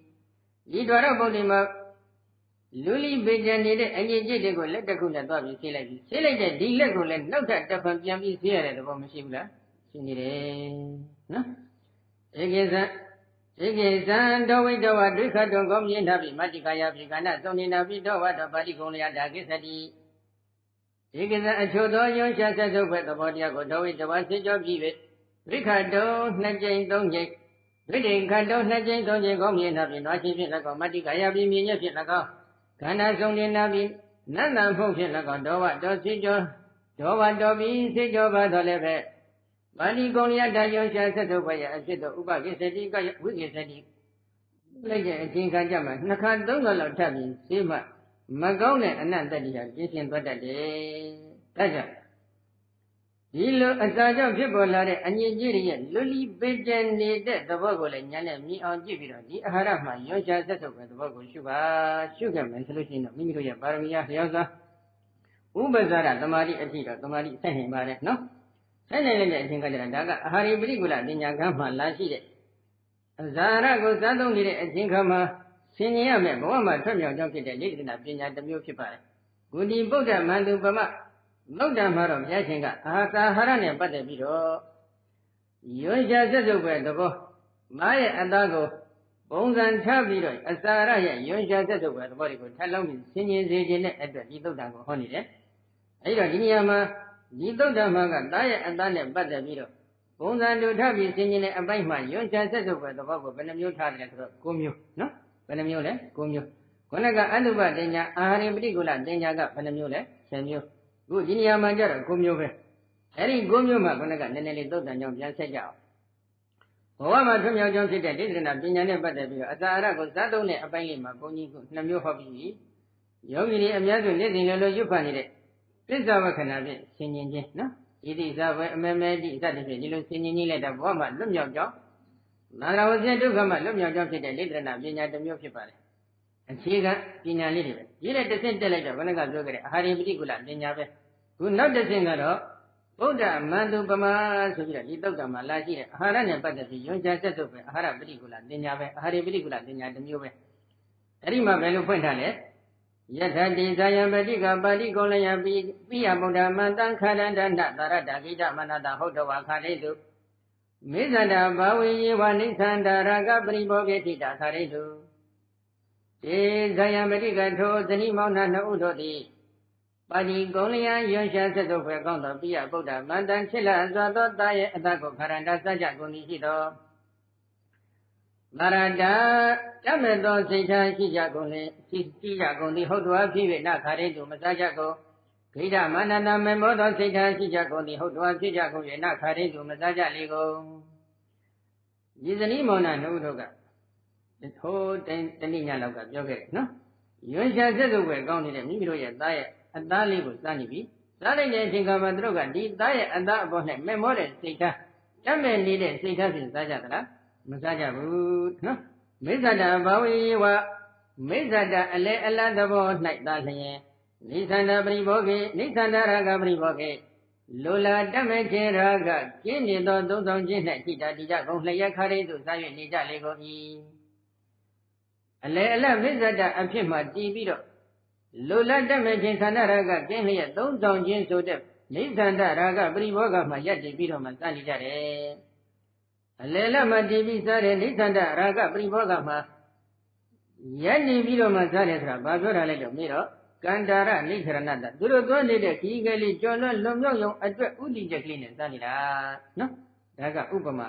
yi dwara bauti maလူလီပေကြံနေတဲ့အငြိကျစ်တွေကိုလက်တစ်ခုနဲ့သွားပြီးဆေးလိုက်ပြီးဆေးလိုက်တဲ့ဒီလက်ကိုလည်းနောက်ထပ်တစ်ဖန်ပြန်ပြီးဆေးရတဲ့သဘောမရှိဘူးလားရှိနေတယ်နော်ဧကေဇံတောဝိတဝဒွိခတုံကောင်းမြင်ထားပြီးမတ္တိကာယပိကဏသုံနေတာပြီးတော့ဝတ္တပါဠိကုံလျာဒါကိစ္စတိဧကေဇံအချို့သောယုံရှာဆက်စုပ်ပဲသဘောတရားကိုတောဝိတဝဆေးကြောပြီးပြီဒွိခတုံ2ကြိမ်3ကြိမ်ဒွိတိခတုံ2ကြိမ်3ကြိမ်ကောင်းမြင်ထားပြီးနွားရှိဖြင့်၎င်းမတ္တိကာယပိမြင်ရဖြင့်၎င်းခန္ဓာဆုံးနေတာပြီးနတ်တန်ဖုတ်ဖြင့်၎င်းဒေါဝတော်စေကျော်ဒေါဝတော်ပြီးစေကျော်ပါတော်လည်းပဲပါဠိကုံရတယုံရှာဆက်စုပ်ဘရအဖြစ်သောဥပကိစ္စတိကဝိကိစ္စတိလိုက်တဲ့အချိန်ခါကြမှာနှစ်ခါသုံးခါလောက်ထပ်ပြီးဈေးမှမကောင်းတဲ့အနတ္တတ္တိဟာပြင်းရှင်းသွားတတ်တယ်။ဒါကြောင့်ဒီလိုအစာကြောင့်ဖြစ်ပေါ်လာတဲ့အညစ်အကြေးတွေရဲ့လွလီပေကြံနေတဲ့သဘောကိုလည်းဉာဏ်နဲ့မြင်အောင်ကြည့်ပြီးတော့ဒီအာဟာရမှာယွန်ရှာဆက်စုပ်ပဲသဘောကိုရှုပါရှုခဲ့မယ်ဆိုလို့ရှိရင်တော့မိမိတို့ရဲ့ပါရမီအားလျော်စွာဥပ္ပဇာရသမာဓိအထိတော့သမာဓိဆက်နိုင်ပါတယ်နော်ဆက်နိုင်တဲ့အချိန်ကကြတာဒါကအာဟာရိပရိကုလပညာကံမှာလာရှိတဲ့အဇာရကိုစားသုံးနေတဲ့အချိန်ခါမှာဆင်ញင်ရမယ်ဘဝမှာထွက်မြောက်ကြောင်းဖြစ်တဲ့လေ့ဒနာပညာတစ်မျိုးဖြစ်ပါတယ်ဂုတိဗုဒ္ဓမန္တုပမလောက်တံမှာတော့ဘုရားရှင်ကအာဟာရနဲ့ပတ်သက်ပြီးတော့ရွှေရှာဆက်စုပ်ပဲသဘောမားရဲ့အသားကိုပုံစံထားပြီးတော့အစာရရဲ့ရွှေရှာဆက်စုပ်ပဲသဘောတွေကိုထပ်လုံးပြီးဆင်ញင်စေခြင်းနဲ့အတွက်ဒီသုတ်တံကိုဟောနေတယ်အဲဒီတော့ဒီနေရာမှာဒီသုတ်တံမှာကသားရဲ့အသားနဲ့ပတ်သက်ပြီးတော့ပုံစံတူထားပြီးဆင်ញင်တဲ့အပိုင်းမှာရွှေရှာဆက်စုပ်ပဲသဘောကိုဘယ်နှမျိုးထားတယ်ဆိုတော့9မျိုးနော်ဘယ်နှမျိုးလဲ9မျိုးခုနကအတုပတင်ညာအာဟာရပရိကုလတင်ညာကဘယ်နှမျိုးလဲ10မျိုးခုဒီနေရာမှာကြတော့9မျိုးပဲအဲ့ဒီ9မျိုးမှာခုနကနည်းနည်းလေးသုတ်တန်ကြောင့်ပြန်ဆက်ကြအောင်ဘဝမှာထွမြောက်ကြောင်းဖြစ်တဲ့ဒိဋ္ဌိနာပညာနဲ့ပတ်သက်ပြီးတော့အစာအရကိုစားသုံးတဲ့အပိုင်းလေးမှာဘုန်းကြီးက2မျိုးဟောပြီးပြီယောဂီတွေအများစုနေ့စဉ်လိုရွတ်ဖတ်နေတဲ့သစ္စာဝခဏဖြင့်ဆင်ញင်ခြင်းနော်ဣတိဇဝေအမေမေတိစသဖြင့်ဒီလိုဆင်ញင်ကြီးလိုက်တော့ဘဝမှာလွတ်မြောက်ကြောင်းနာရဝဇ္ဇဒုက္ခမှာလွတ်မြောက်ကြောင်းဖြစ်တဲ့ဒိဋ္ဌိနာပညာတစ်မျိုးဖြစ်ပါတယ်အခြေခံပညာလေးတွေပဲဒီနဲ့တစ်ဆင့်တက်လိုက်တော့ဘယ်နှကပြောခဲ့တဲ့အာဟာရပရိကုလပညာပဲခုနောက်တစ်ဆင့်ကတော့ဗုဒ္ဓမန္တုပမာဆိုပြီးတော့ဒီသုတ်တံမှာလာရှိတဲ့အာဟာရနဲ့ပတ်သက်ပြီးယွန်ချဆက်စုပ်ပဲအာဟာရပရိကုလပညာပဲအာဟာရပရိကုလပညာတစ်မျိုးပဲအဲ့ဒီမှာဘယ်လိုဖွင့်ထားလဲယထတိဇာယံပတိကပါတိကောလယပိယဗုဒ္ဓမန္တံခါရန္တနာသာရတဂိတမနတဟုတ်တော်ဝါခါရိတုမေဇန္တာဘာဝေယေဝနိသန္တာရာဂပရိဘောဂေတိတာခါရိတုေဇာယံပတိကထိုဇနီးမောင်နှံနှစ်ဦးတို့သည်ပါဠိကုံလျာရွှန်ရှာဆက်စုပ်ဖွယ်ကောင်းသောပိယဗုဒ္ဓမန္တန်ချစ်လစွာသောသားရဲ့အသက်ကိုခရန္တာစကြကုန်သည်ရှိသောသာရတတမဲ့သောစိတ်ထားရှိကြကုန်လေရှိကြကုန်သည်ဟုတ်တော်ဖြစ်၍နခရိတုမစကြကုန်ဂိဋ္ဌမန္တနာမေမောသောစိတ်ထားရှိကြကုန်သည်ဟုတ်တော်ဖြစ်ကြကုန်၍နခရိတုမစကြလေကုန်ဒီဇနီးမောင်နှံနှစ်ဦးတို့ကဟိုတနေ့ညလောက်ကပြောခဲ့တယ်နော်ရွှေရှာဆက်စုပ်ပဲကောင်းနေတဲ့မိမိတို့ရဲ့သားရဲ့အသားလေးကိုစားနေပြီစားလိုက်တဲ့အချိန်ကမှသူတို့ကဒီသားရဲ့အသားအပေါ်နဲ့မဲ့မောတဲ့စိတ်ထားတတ်မဲ့နေတဲ့စိတ်ထားဖြင့်စားကြသလားမစားကြဘူးနော်မိစ္ဆတာဘာဝေဝမိစ္ဆတာအလဲအလတ်သဘော၌သာလျင်နိသန္တာပရိဘောဂေနိသန္တာရာဂပရိဘောဂေလိုလာတတ်မဲ့ခြင်းရာဂကျင်းနေသောသုံးဆောင်ခြင်း၌ထိတာတိကြကုန်လျက်ခါရိသို့စား၍နေကြလေကုန်၏အလဲအလတ်မိစ္ဆတာအဖြစ်မှတည်ပြီးတော့လိုလတ်တတ်မဲ့ခြင်းသန္တာရာဂကျင်းလျက်သုံးဆောင်ခြင်းဆိုတဲ့နိသန္တာရာဂပရိဘောဂမှရပ်တည်ပြီးတော့မှစားနေကြတယ်အလေလမှတည်ပြီးစားတဲ့နိသန္တရာဂပရိဘောဂမှာရက်နေပြီးတော့မှစားတယ်ဆိုတာဘာပြောတာလဲတော့မေးတော့ကန္တာရနိခရဏတသူတို့သွားနေတဲ့ခီးကလေးကြော်လွတ်လွန်မြောက်ရုံအတွက်ဥတည်ချက်ကလေးနဲ့စားနေတာနော်ဒါကဥပမာ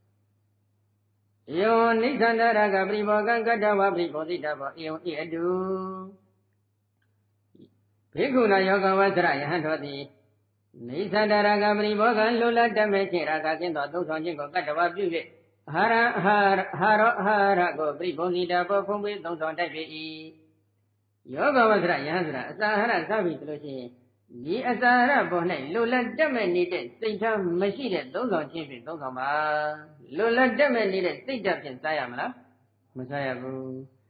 ယောနိသန္တရာဂပရိဘောဂကတ္တဝပရိဘောတိတဘောဧယံဣအတုဘေကုဏယောဂဝဆရယဟံတော်သည်နိသန္တရာဂပရိဘောဂလိုလားတတ်မဲ့ခြင်းရာဂကင်းသောသုံးဆောင်ခြင်းကိုကတ္တဝပြု၍အာဟာရကိုပရိဘောဇိတာဘောဖုံးပေးသုံးဆောင်တတ်ဖြစ်၏ယောဂဝဆရယဟံဆိုတာအစာအာဟာရစားပြီဆိုလို့ရှိရင်ဒီအစာအာဟာရပေါ်၌လိုလားတတ်မဲ့နေတဲ့စိတ်ထားမရှိတဲ့သုံးဆောင်ခြင်းဖြင့်သုံးဆောင်ပါလိုလားတတ်မဲ့နေတဲ့စိတ်ဓာတ်ဖြင့်စားရမလားမစားရဘူး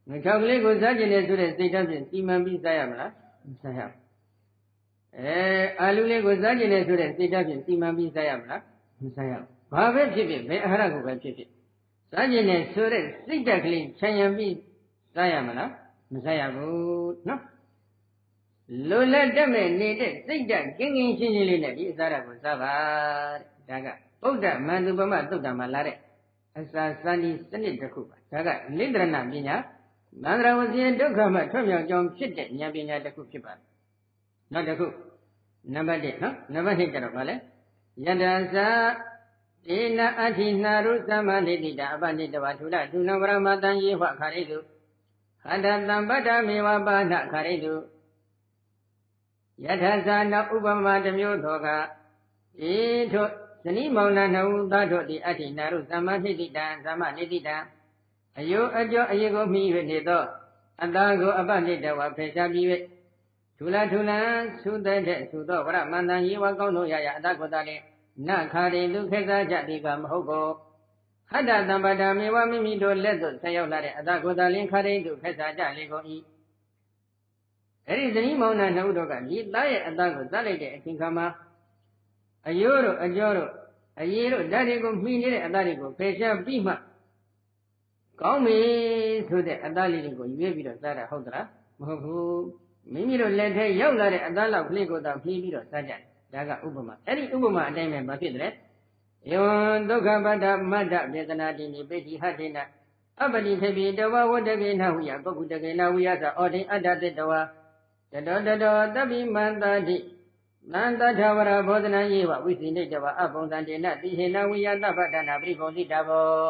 ငချောက်ကလေးကိုစားကျင်တယ်ဆိုတဲ့စိတ်ဓာတ်ဖြင့်စီမံပြီးစားရမလားမစားရဘူးအာလူလေးကိုစားကျင်တယ်ဆိုတဲ့စိတ်ဓာတ်ဖြင့်စီမံပြီးစားရမလားမစားရဘူးဘာပဲဖြစ်ဖြစ်ဘယ်အာဟာရကိုပဲဖြစ်ဖြစ်စားကျင်တယ်ဆိုတဲ့စိတ်ဓာတ်ကလေးခြံရံပြီးစားရမလားမစားရဘူးနော်လိုလက်တက်မဲ့နေတဲ့စိတ်ဓာတ်ကင်းကင်းရှင်းရှင်းလေးနဲ့ဒီအစားဓာတ်ကိုစားပါတဲ့ဒါကဗုဒ္ဓမန္တုပမသုတ်တံမှာလာတဲ့အစာစန္ဒီစနစ်တစ်ခုပါဒါကလိတ္တရဏပညာမန္တရဝစီဒုက္ခမှထွတ်မြောက်ကြောင်းဖြစ်တဲ့ဉာဏ်ပညာတစ်ခုဖြစ်ပါတယ်နောက်တစ်ခုနံပါတ်1နော်နံပါတ်2ကျတော့ဗာလဲယတ္တသာဒေနအဋ္ဌိနာရုသမ္မာနိတိတာအပနိတဝထုလဒုနဝရမတံယေဟခါရိတုဟန္တတံပတ္တမေဝပါဏခါရိတုယထာဇာနဥပမာတစ်မျိုးသောကဤထို့ဇနီးမောင်နှံနှစ်ဦးသားတို့သည်အဋ္ဌိနာရုသမ္မာနိတိတံသမ္မာနိတိတံအယုအကျော်အယေကိုမိ၍နေသောအတ္တကိုအပနိတဝဖေရှားပြီး၍ထူလာထူလန်သုတတဲ့သုသောဝရမန္တန်ယေဝကောင်းတို့ရရအတ္တကိုသာလင်နခါရိတုခေသာကြတိကမဟုတ်ကိုဟတ္တတံပတ္တမေဝမိမိတို့လက်သို့ဆက်ရောက်လာတဲ့အတ္တကိုသာလင်ခါရိတုခေသာကြလေကုန်၏အဲ့ဒီဇနီးမောင်နှံနှစ်ဦးတို့ကဒီသားရဲ့အတ္တကိုသတ်လိုက်တဲ့အချိန်ခါမှာအယိုးတို့အကျော်တို့အယေတို့ဓာတ်တွေကိုမှီနေတဲ့အတ္တတွေကိုဖယ်ရှားပြီးမှကောင်းပြီဆိုတဲ့အတ္တလေးတွေကိုရွေးပြီးတော့စားတာဟုတ်သလားမဟုတ်ဘူးမိမိတို့လက်ထဲရောက်လာတဲ့အတ္တလောက်ကလေးကိုသာဖြီးပြီးတော့စားကြတယ်ဒါကဥပမာအဲ့ဒီဥပမာအတိုင်းပဲမဖြစ်တယ်ယောဒုက္ခပတ္တမတ္တဝေဒနာတိနိပိဋိဟတေနအပတိထေပိတဝဝတ္တကေနဝိယပုဂ္ဂုတကေနဝိယသဩတိအတ္တတေတဝတတောတတောတပိမန္တာတိနန္တထဝရဘောဓနာယေဝဝိသိနေတဝအဘုံတံတေနတိဟေနဝိယတပ္ပတနာပရိပုံတိတဘော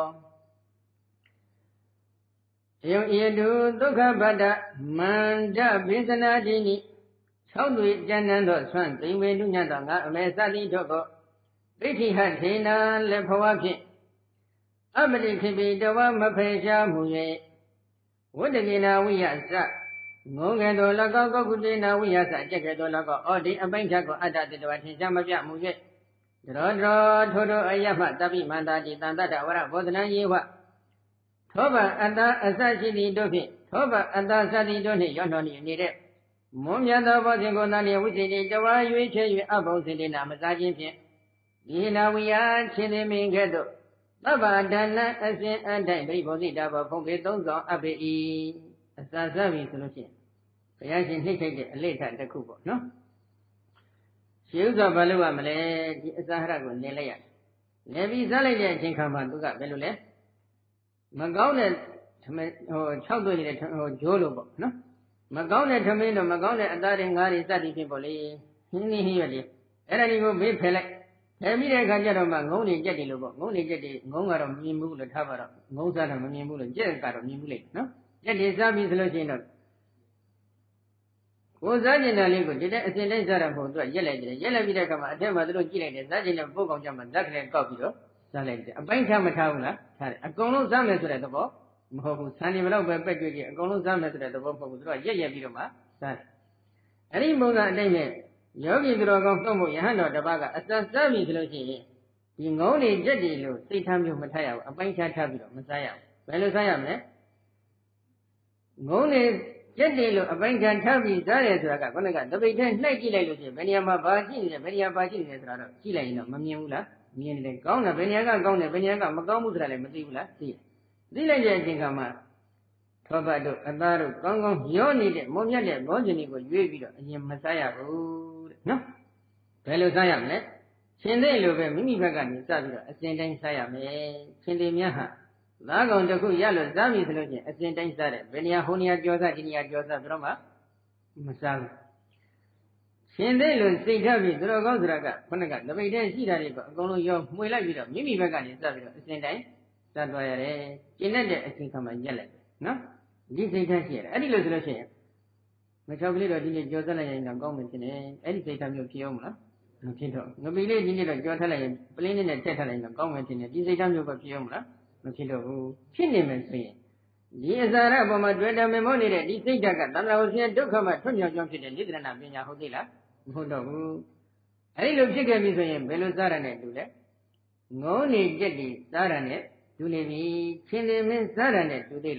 ယောဤတုဒုက္ခပတ္တမန္တပိသနာတိနိ6တွေကျမ်းတမ်းသောဆွမ်းသိမ့်ဝေလူညတ်သောငါအမေသတိတို့ကိုဒိဋ္ဌိဟထေနာလက်ဘဝဖြင့်အပတိခိပိတဝမဖေရှားမှု၍ဝတ္တကေနာဝိယသငုံကဲ့သို့၎င်းကောကုတေနာဝိယသအကျက်ကဲ့သို့၎င်းဩဒီအပိဋ္ဌကိုအတ္တတေတဝထင်ရှားမပြမှု၍ဒရောဒရောထိုထိုအယမတပိမန္တာတိတန်တတ္တဝရဘောဓနံယေဝသောဘအတ္တအစရှိသည်တို့ဖြင့်သောဘအတ္တသတိတို့နှင့်ရောနှောနေတဲ့မွန်မြတ်သောဘောဇင်ကိုသာလျှင်ဝိသေတိတဝါရွေးချယ်၍အဘုံစေတေနာမစားခြင်းဖြင့်ဒီနာဝိယချင်းသည်မင်းကဲ့သို့သဗ္ဗဒါနအစဉ်အတိုင်းပြိဘောဇိတာဘောဖုံးပေသုံးဆောင်အပ်ပေ၏အစာစားပြီဆိုလို့ရှိရင်ဘုရားရှင်နှိမ့်ထိုက်တဲ့အလေထတစ်ခုပေါ့နော်ရှင်းဥစွာဘာလို့ရမလဲဒီအစာဟရကိုနေလိုက်ရတယ်နေပြီးစားလိုက်တဲ့အချိန်ခါမှာသူကဘယ်လိုလဲမကောင်းတဲ့6သွေးနေတဲ့ဂျိုးလို့ပေါ့နော်မကောင်းတဲ့ထမင်းတို့မကောင်းတဲ့အသားတွေငါးတွေစသည်ဖြင့်ပေါ့လေဟင်းနေဟင်းရွက်လေအဲ့ဒါတွေကိုဘေးဖယ်လိုက်ဖယ်ပြီးတဲ့အခါကျတော့မှငုံနေကြက်တယ်လို့ပေါ့ငုံနေကြက်တယ်ငုံကတော့မမြင်ဘူးလို့ထားပါတော့ငုံစားတော့မမြင်ဘူးလို့ကြက်ကတော့မြင်ဘူးလေနော်ကြက်တွေစားပြီးဆိုလို့ရှိရင်တော့ကိုစားကျင်တဲ့လေးကိုဒီတဲ့အစဉ်တိုင်းစားတာမဟုတ်သူကရက်လိုက်တယ်ရက်လိုက်ပြီးတဲ့အခါမှာအထက်မှာသူတို့ကြည့်လိုက်တယ်စားကျင်တဲ့ပုတ်ကောင်ကြမှာဇက်ကလေးကောက်ပြီးတော့စားလိုက်တယ်အပိုင်းထားမထားဘူးလားထားတယ်အကုန်လုံးစားမယ်ဆိုတဲ့သဘောမဟုတ်ဘူးဆန်နေမလို့ပဲပက်ကြွကြည့်အကုန်လုံးစားမယ်ဆိုတဲ့သဘောမဟုတ်ဘူးသူကရက်ပြီးတော့မှစားတယ်အဲ့ဒီပုံစံအတိုင်းနဲ့ယောဂီသူတော်ကောင်းနှုတ်မှုယဟန်တော်တစ်ပါးကအစစားပြီဆိုလို့ရှိရင်ဒီငုံတွေကြက်တွေလို့စိတ်ထားမျိုးမထားရဘူးအပိုင်းထားထားပြီးတော့မစားရဘူးဘယ်လိုစားရမလဲငုံတွေကြက်တွေလို့အပိုင်းထားထားပြီးစားတယ်ဆိုတာကခုနကတပိတ်ထဲနှိုက်ကြည့်လိုက်လို့ရှိရင်ဘယ်နေရာမှာဘာရှိနေလဲဘယ်နေရာဘာရှိနေလဲဆိုတာတော့ကြည့်လိုက်ရင်တော့မမြင်ဘူးလားမြင်တယ်ကောင်းတယ်ဘယ်နေရာကကောင်းတယ်ဘယ်နေရာကမကောင်းဘူးဆိုတာလည်းမသိဘူးလားသိလိုက်တဲ့အချိန်ခါမှာသောဘတို့အသားတို့ကောင်းကောင်းရောနေတဲ့မုံမြတ်တဲ့ဘောဇင်တွေကိုရွေးပြီးတော့အရင်မစားရဘူးတဲ့နော်ဘယ်လိုစားရမလဲရှင်သေးလိုပဲမိမိဘက်ကနေစပြီးတော့အစဉ်တိုင်းစားရမယ်ရှင်သေးများဟာသားကောင်တစ်ခုရလို့စားပြီဆိုလို့ချင်းအစဉ်တိုင်းစားတယ်ဘယ်နေရာဟိုနေရာကြောစားဒီနေရာကြောစားပြီးတော့မှမစားဘူးရှင်သေးလို့စိတ်ထားပြီးသူတော်ကောင်းဆိုတာကခုနကတပိတ်တည်းရှိတာတွေကအကုန်လုံးရောမှွေလိုက်ပြီးတော့မိမိဘက်ကနေစပြီးတော့အစဉ်တိုင်းစားသွားရတယ်ကျင့်တဲ့အချိန်ခါမှရက်လိုက်နော်ဒီစိတ်ထားရှိရတယ်အဲ့ဒီလိုဆိုလို့ရှိရင်မချောက်ကလေးတော့ဒီနေ့ကြောဆက်လိုက်ရင်တော့ကောင်းမှဖြစ်နေအဲ့ဒီစိတ်ထားမျိုးဖြစ်အောင်မလားမဖြစ်တော့ငပိလေးဒီနေ့တော့ကြောထက်လိုက်ရင်ပလင်းနဲ့ထက်ထားလိုက်ရင်တော့ကောင်းမှဖြစ်နေဒီစိတ်ထားမျိုးပဲဖြစ်အောင်မလားမဖြစ်တော့ဘူးဖြစ်နေမယ်ဆိုရင်ဒီအစာရအပေါ်မှာတွေ့တယ်မေမောနေတဲ့ဒီစိတ်ဓာတ်ကတဏှာဝဆင်းဒုက္ခမှထွတ်မြောက်ကြောင်းဖြစ်တဲ့နိဒရဏပညာဟုတ်သေးလားမဟုတ်တော့ဘူးအဲ့ဒီလိုဖြစ်ခဲ့ပြီဆိုရင်ဘယ်လိုစားရတဲ့တူလဲငုံနေကြက်ဒီစားရတဲ့တူနေပြီချင်းနေမင်းစားရတဲ့တူသေးလား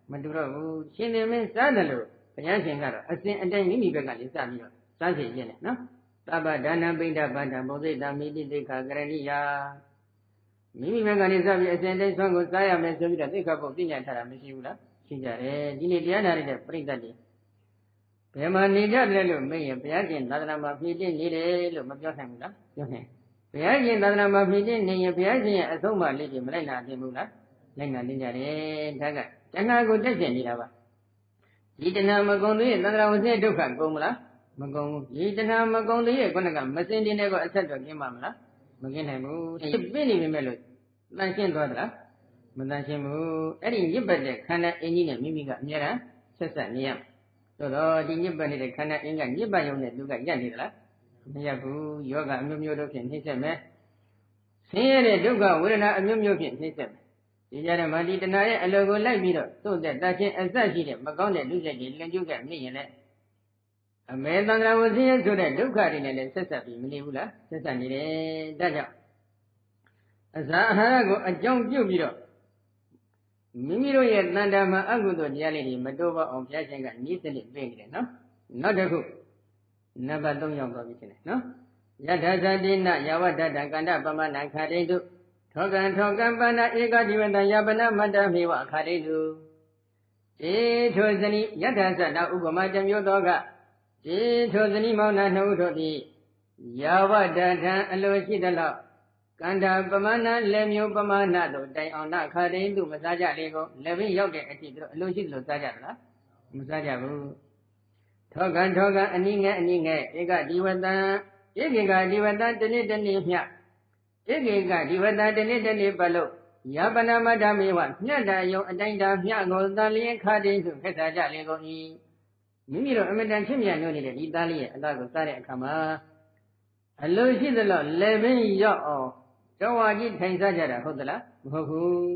မတူတော့ဘူးရှင်နေမင်းစားတယ်လို့ဘုရားရှင်ကတော့အစဉ်အတိုင်းမိမိဘက်ကလေးစပြီးတော့စားစီခြင်းနဲ့နော်သဗ္ဗဒါနပိဋကပတ္တဘုဇိတမိတိသိက္ခာကရဏိယမိမိဘက်ကလေးစပြီးအစဉ်အတိုင်းဆွမ်းကိုစားရမယ်ဆိုပြီးတော့သိက္ခာပုဒ်ပြညာထားတာမရှိဘူးလားရှိကြတယ်ဒီနေ့တရားနာရတဲ့ပြိဿတ်တွေဘယ်မှာနေကြတယ်လို့မေးရင်ဘုရားရှင်သာသနာမှာဖြည့်တင်းနေတယ်လို့မပြောနိုင်ဘူးလားပြောနိုင်ဘုရားရှင်သာသနာမှာဖြည့်တင်းနေရင်ဘုရားရှင်ရဲ့အဆုံးအမလေးတွေမလိုက်နာခြင်းဘူးလားလိုက်နာနေကြတယ်ဒါကတဏှာကိုတက်ကျင်နေတာပါဒီတဏှာမကုန်သေးရင်သန္တရာဝဆင်းဒုက္ခကုန်မလားမကုန်ဘူးဒီတဏှာမကုန်သေးရဲ့ခုနကမစင်တင်တဲ့ကောအဆက်တော့ကျင်းပါမလားမကျင်းနိုင်ဘူးပြည့်နေပြီမဲ့လို့တန်ရှင်းသွားသလားမတန်ရှင်းဘူးအဲ့ဒီညစ်ပတ်တဲ့ခန္ဓာအင်းကြီးနဲ့မိမိကအများအားဆက်ဆက်နေရသို့တော့ဒီညစ်ပတ်နေတဲ့ခန္ဓာအင်းကညစ်ပတ်ရုံနဲ့သူကရက်နေသလားမရက်ဘူးယောဂအမျိုးမျိုးတို့ဖြင့်နှိမ့်ဆက်မယ်ဆင်းရဲတဲ့ဒုက္ခဝေဒနာအမျိုးမျိုးဖြင့်နှိမ့်ဆက်မယ်ဒီကြတဲ့မှာဒီတဏှာရဲ့အလိုကိုလိုက်ပြီးတော့သို့တဲ့တခြင်းအစရှိတဲ့မကောင်းတဲ့လူချက်ကြီးလင်ကျုပ်ကမြင့်ရင်လည်းအမေသံဃာဝဆင်းရဲဆိုတဲ့ဒုက္ခတွေနဲ့လည်းဆက်ဆက်ပြီးမနေဘူးလားဆက်ဆက်နေတယ်ဒါကြောင့်အစာအာဟာရကိုအကြောင်းပြုပြီးတော့မိမိတို့ရဲ့တန်တာမှာအကုသိုလ်တရားလေးတွေမတိုးပါအောင်ဘုရားရှင်ကဤစနစ်ပြင်နေတယ်နော်နောက်တစ်ခုနံပါတ်3ရောက်သွားပြီရှင်နော်ယထာဇတိနယဝတ္တကန္တပမနခတိတုထောကံပန္နဧကဒီဝတံယပနမတ္တမေဝခတိတုဧထိုဇနိယထာဇတဥပမာတစ်မျိုးသောကဧထိုဇနိမောင်နာနှုတ်တို့သည်ယဝတ္တထံအလိုရှိသလောကန္တာပမဏလက်မျိုးပမာဏတို့တိုင်အောင်နာခတိတုမစားကြလေကိုလက်ပင်ရောက်တဲ့အထိတို့အလိုရှိသလိုစားကြသလားမစားကြဘူးထောကံအနည်းငယ်ဧကဒီဝတံဧကေကဒီဝတံတနည်းမျှဧကေကဒီဝတံတနည်းပတ်လို့ယပနမတ္တမေဝမြတ်တာယုံအတိုင်းတာမျှကိုသာလျင်ခတိတုခက်စားကြလေကုန်၏မိမိတို့အမတန်ချစ်မြတ်နိုးနေတဲ့ဒီသားလေးရဲ့အသားကိုစားတဲ့အခါမှာအလိုရှိသလောက်လက်ပင်ရောက်အောင်တော်ဝါကြီးထိုင်စားကြတာဟုတ်သလားမဟုတ်ဘူး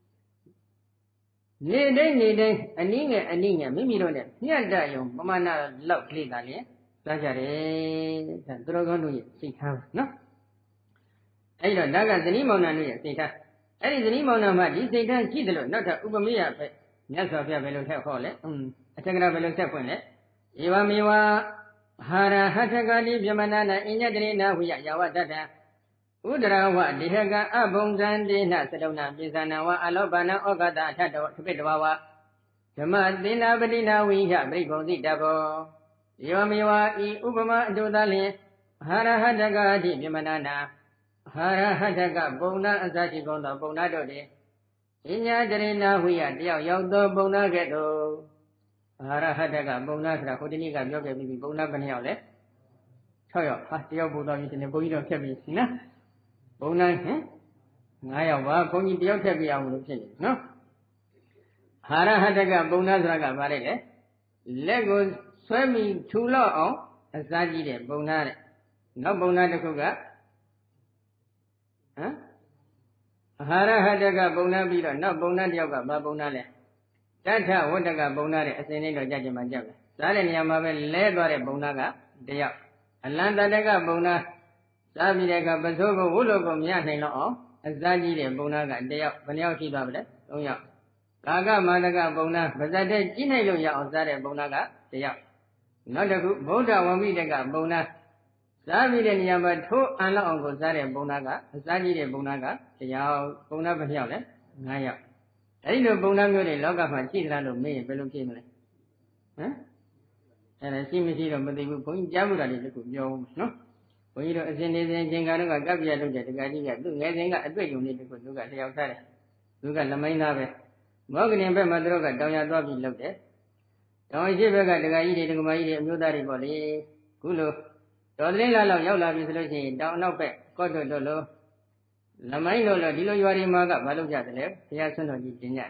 နေတိုင်းအနည်းငယ်မိမိတို့နဲ့မြတ်တယုံပမာဏလောက်ကလေးသာလျင်စားကြတယ်ဒါသူတော်ကောင်းတို့ရဲ့စိတ်ထားနော်အဲ့တော့ဒါကဇနီးမောင်နှံတို့ရဲ့စိတ်ထားအဲ့ဒီဇနီးမောင်နှံမှာဒီစိတ်ထားရှိတယ်လို့နောက်ထပ်ဥပမေယပဲမြတ်စွာဘုရားဘယ်လိုထက်ဟောလဲအထက်ကရာဘယ်လိုဆက်ဖွင့်လဲဧဝမေဝဟာရဟထကတိပြမနာနာအညတရေနာဝိယယဝတ္တတဥဒရဝဒေဟကအဘုံဇံတေနသတုဏပိသနာဝအလောဘနာဩဃတအထတောသပိတဝဝဓမ္မသေနာပတိနာဝိဟပရိဘုံတိတဘောယောမေဝဤဥပမာအတုသာလျင်ဟာရဟတကတိပြမနာနာဟာရဟတကပုံနာအစရှိကုန်သောပုံနာတို့သည်အညာတရေနာဝိယတယောက်ရောက်သောပုံနာကဲ့သို့ဟာရဟတကပုံနာဆိုတာဟိုတနေ့ကပြောခဲ့ပြီးပုံနာဘယ်နှယောက်လဲ6ယောက်ဟာတယောက်ပို့သွားပြီရှင်ဘုန်းကြီးတော့ဖြတ်ပြီနော်ဘုံနာ9ယောက်ပါဘုန်းကြီးတယောက်ထက်ပြအောင်လို့ဖြစ်နေနော်ဟာရဟတကဘုံနာဆိုတာကဘာလဲလက်ကိုဆွဲမိထူလောက်အောင်အစားကြီးတဲ့ဘုံနာတဲ့နောက်ဘုံနာတစ်ခုကအာဟာရဟတကဘုံနာပြီးတော့နောက်ဘုံနာတယောက်ကဘာဘုံနာလဲတထဝတ္တကဘုံနာတဲ့အစဉ်လေးတော့ကြကြမှာကြက်ပဲစားတဲ့နေရာမှာပဲလဲသွားတဲ့ဘုံနာကတယောက်အလံတတကဘုံနာစားပြီးတဲ့အခါပစိုးကိုဝုလို့ကိုမရနိုင်တော့အောင်အစားကြီးတဲ့ဘုံနာကတယောက်ဘယ်နှယောက်ရှိသွားပြီလဲ3ယောက်ကာကမာနကဘုံနာပါဇတ်တဲ့ကြီးနိုင်လို့ရအောင်စားတဲ့ဘုံနာကတယောက်နောက်တစ်ခုဗုဒ္ဓဝမိတကဘုံနာစားပြီးတဲ့နေရာမှာထိုးအံလောက်အောင်ကိုစားတဲ့ဘုံနာကအစားကြီးတဲ့ဘုံနာကတယောက်ဘုံနာဘယ်နှယောက်လဲ9ယောက်အဲဒီလိုဘုံနာမျိုးတွေလောကမှာရှိသလားလို့မေးရင်ဘယ်လိုဖြေမလဲအဲ့ဒါရှိမရှိတော့မသိဘူးဘုန်းကြီးကြားမှုတာလေးတခုပြောဦးနော်ဘုန်းကြီးတို့အစဉ်နေစဉ်အချိန်ကတော့ကပ္ပိယလုပ်တဲ့တက္ကကြီးကသူ့ငယ်စဉ်ကအတွေ့အကြုံလေးတခုသူကတယောက်ထားတယ်သူကလမိုင်းသားပဲမောကရင်ဘက်မှာသူတို့ကတောင်ရသွားပြီးလုပ်တယ်တောင်ရှိဘက်ကတက္ကကြီးတွေတက္ကမကြီးတွေအမျိုးသားတွေပေါ့လေခုလိုတော်သတင်းလာလောက်ရောက်လာပြီဆိုလို့ရှိရင်တောင်အနောက်ဘက်ကော့တွတ်တို့လိုလမိုင်းလို့ဒီလိုရွာတွေမှာကမလုပ်ကြတယ်လေဘုရားဆွမ်းတော်ကြီးကျင့်ကြတယ်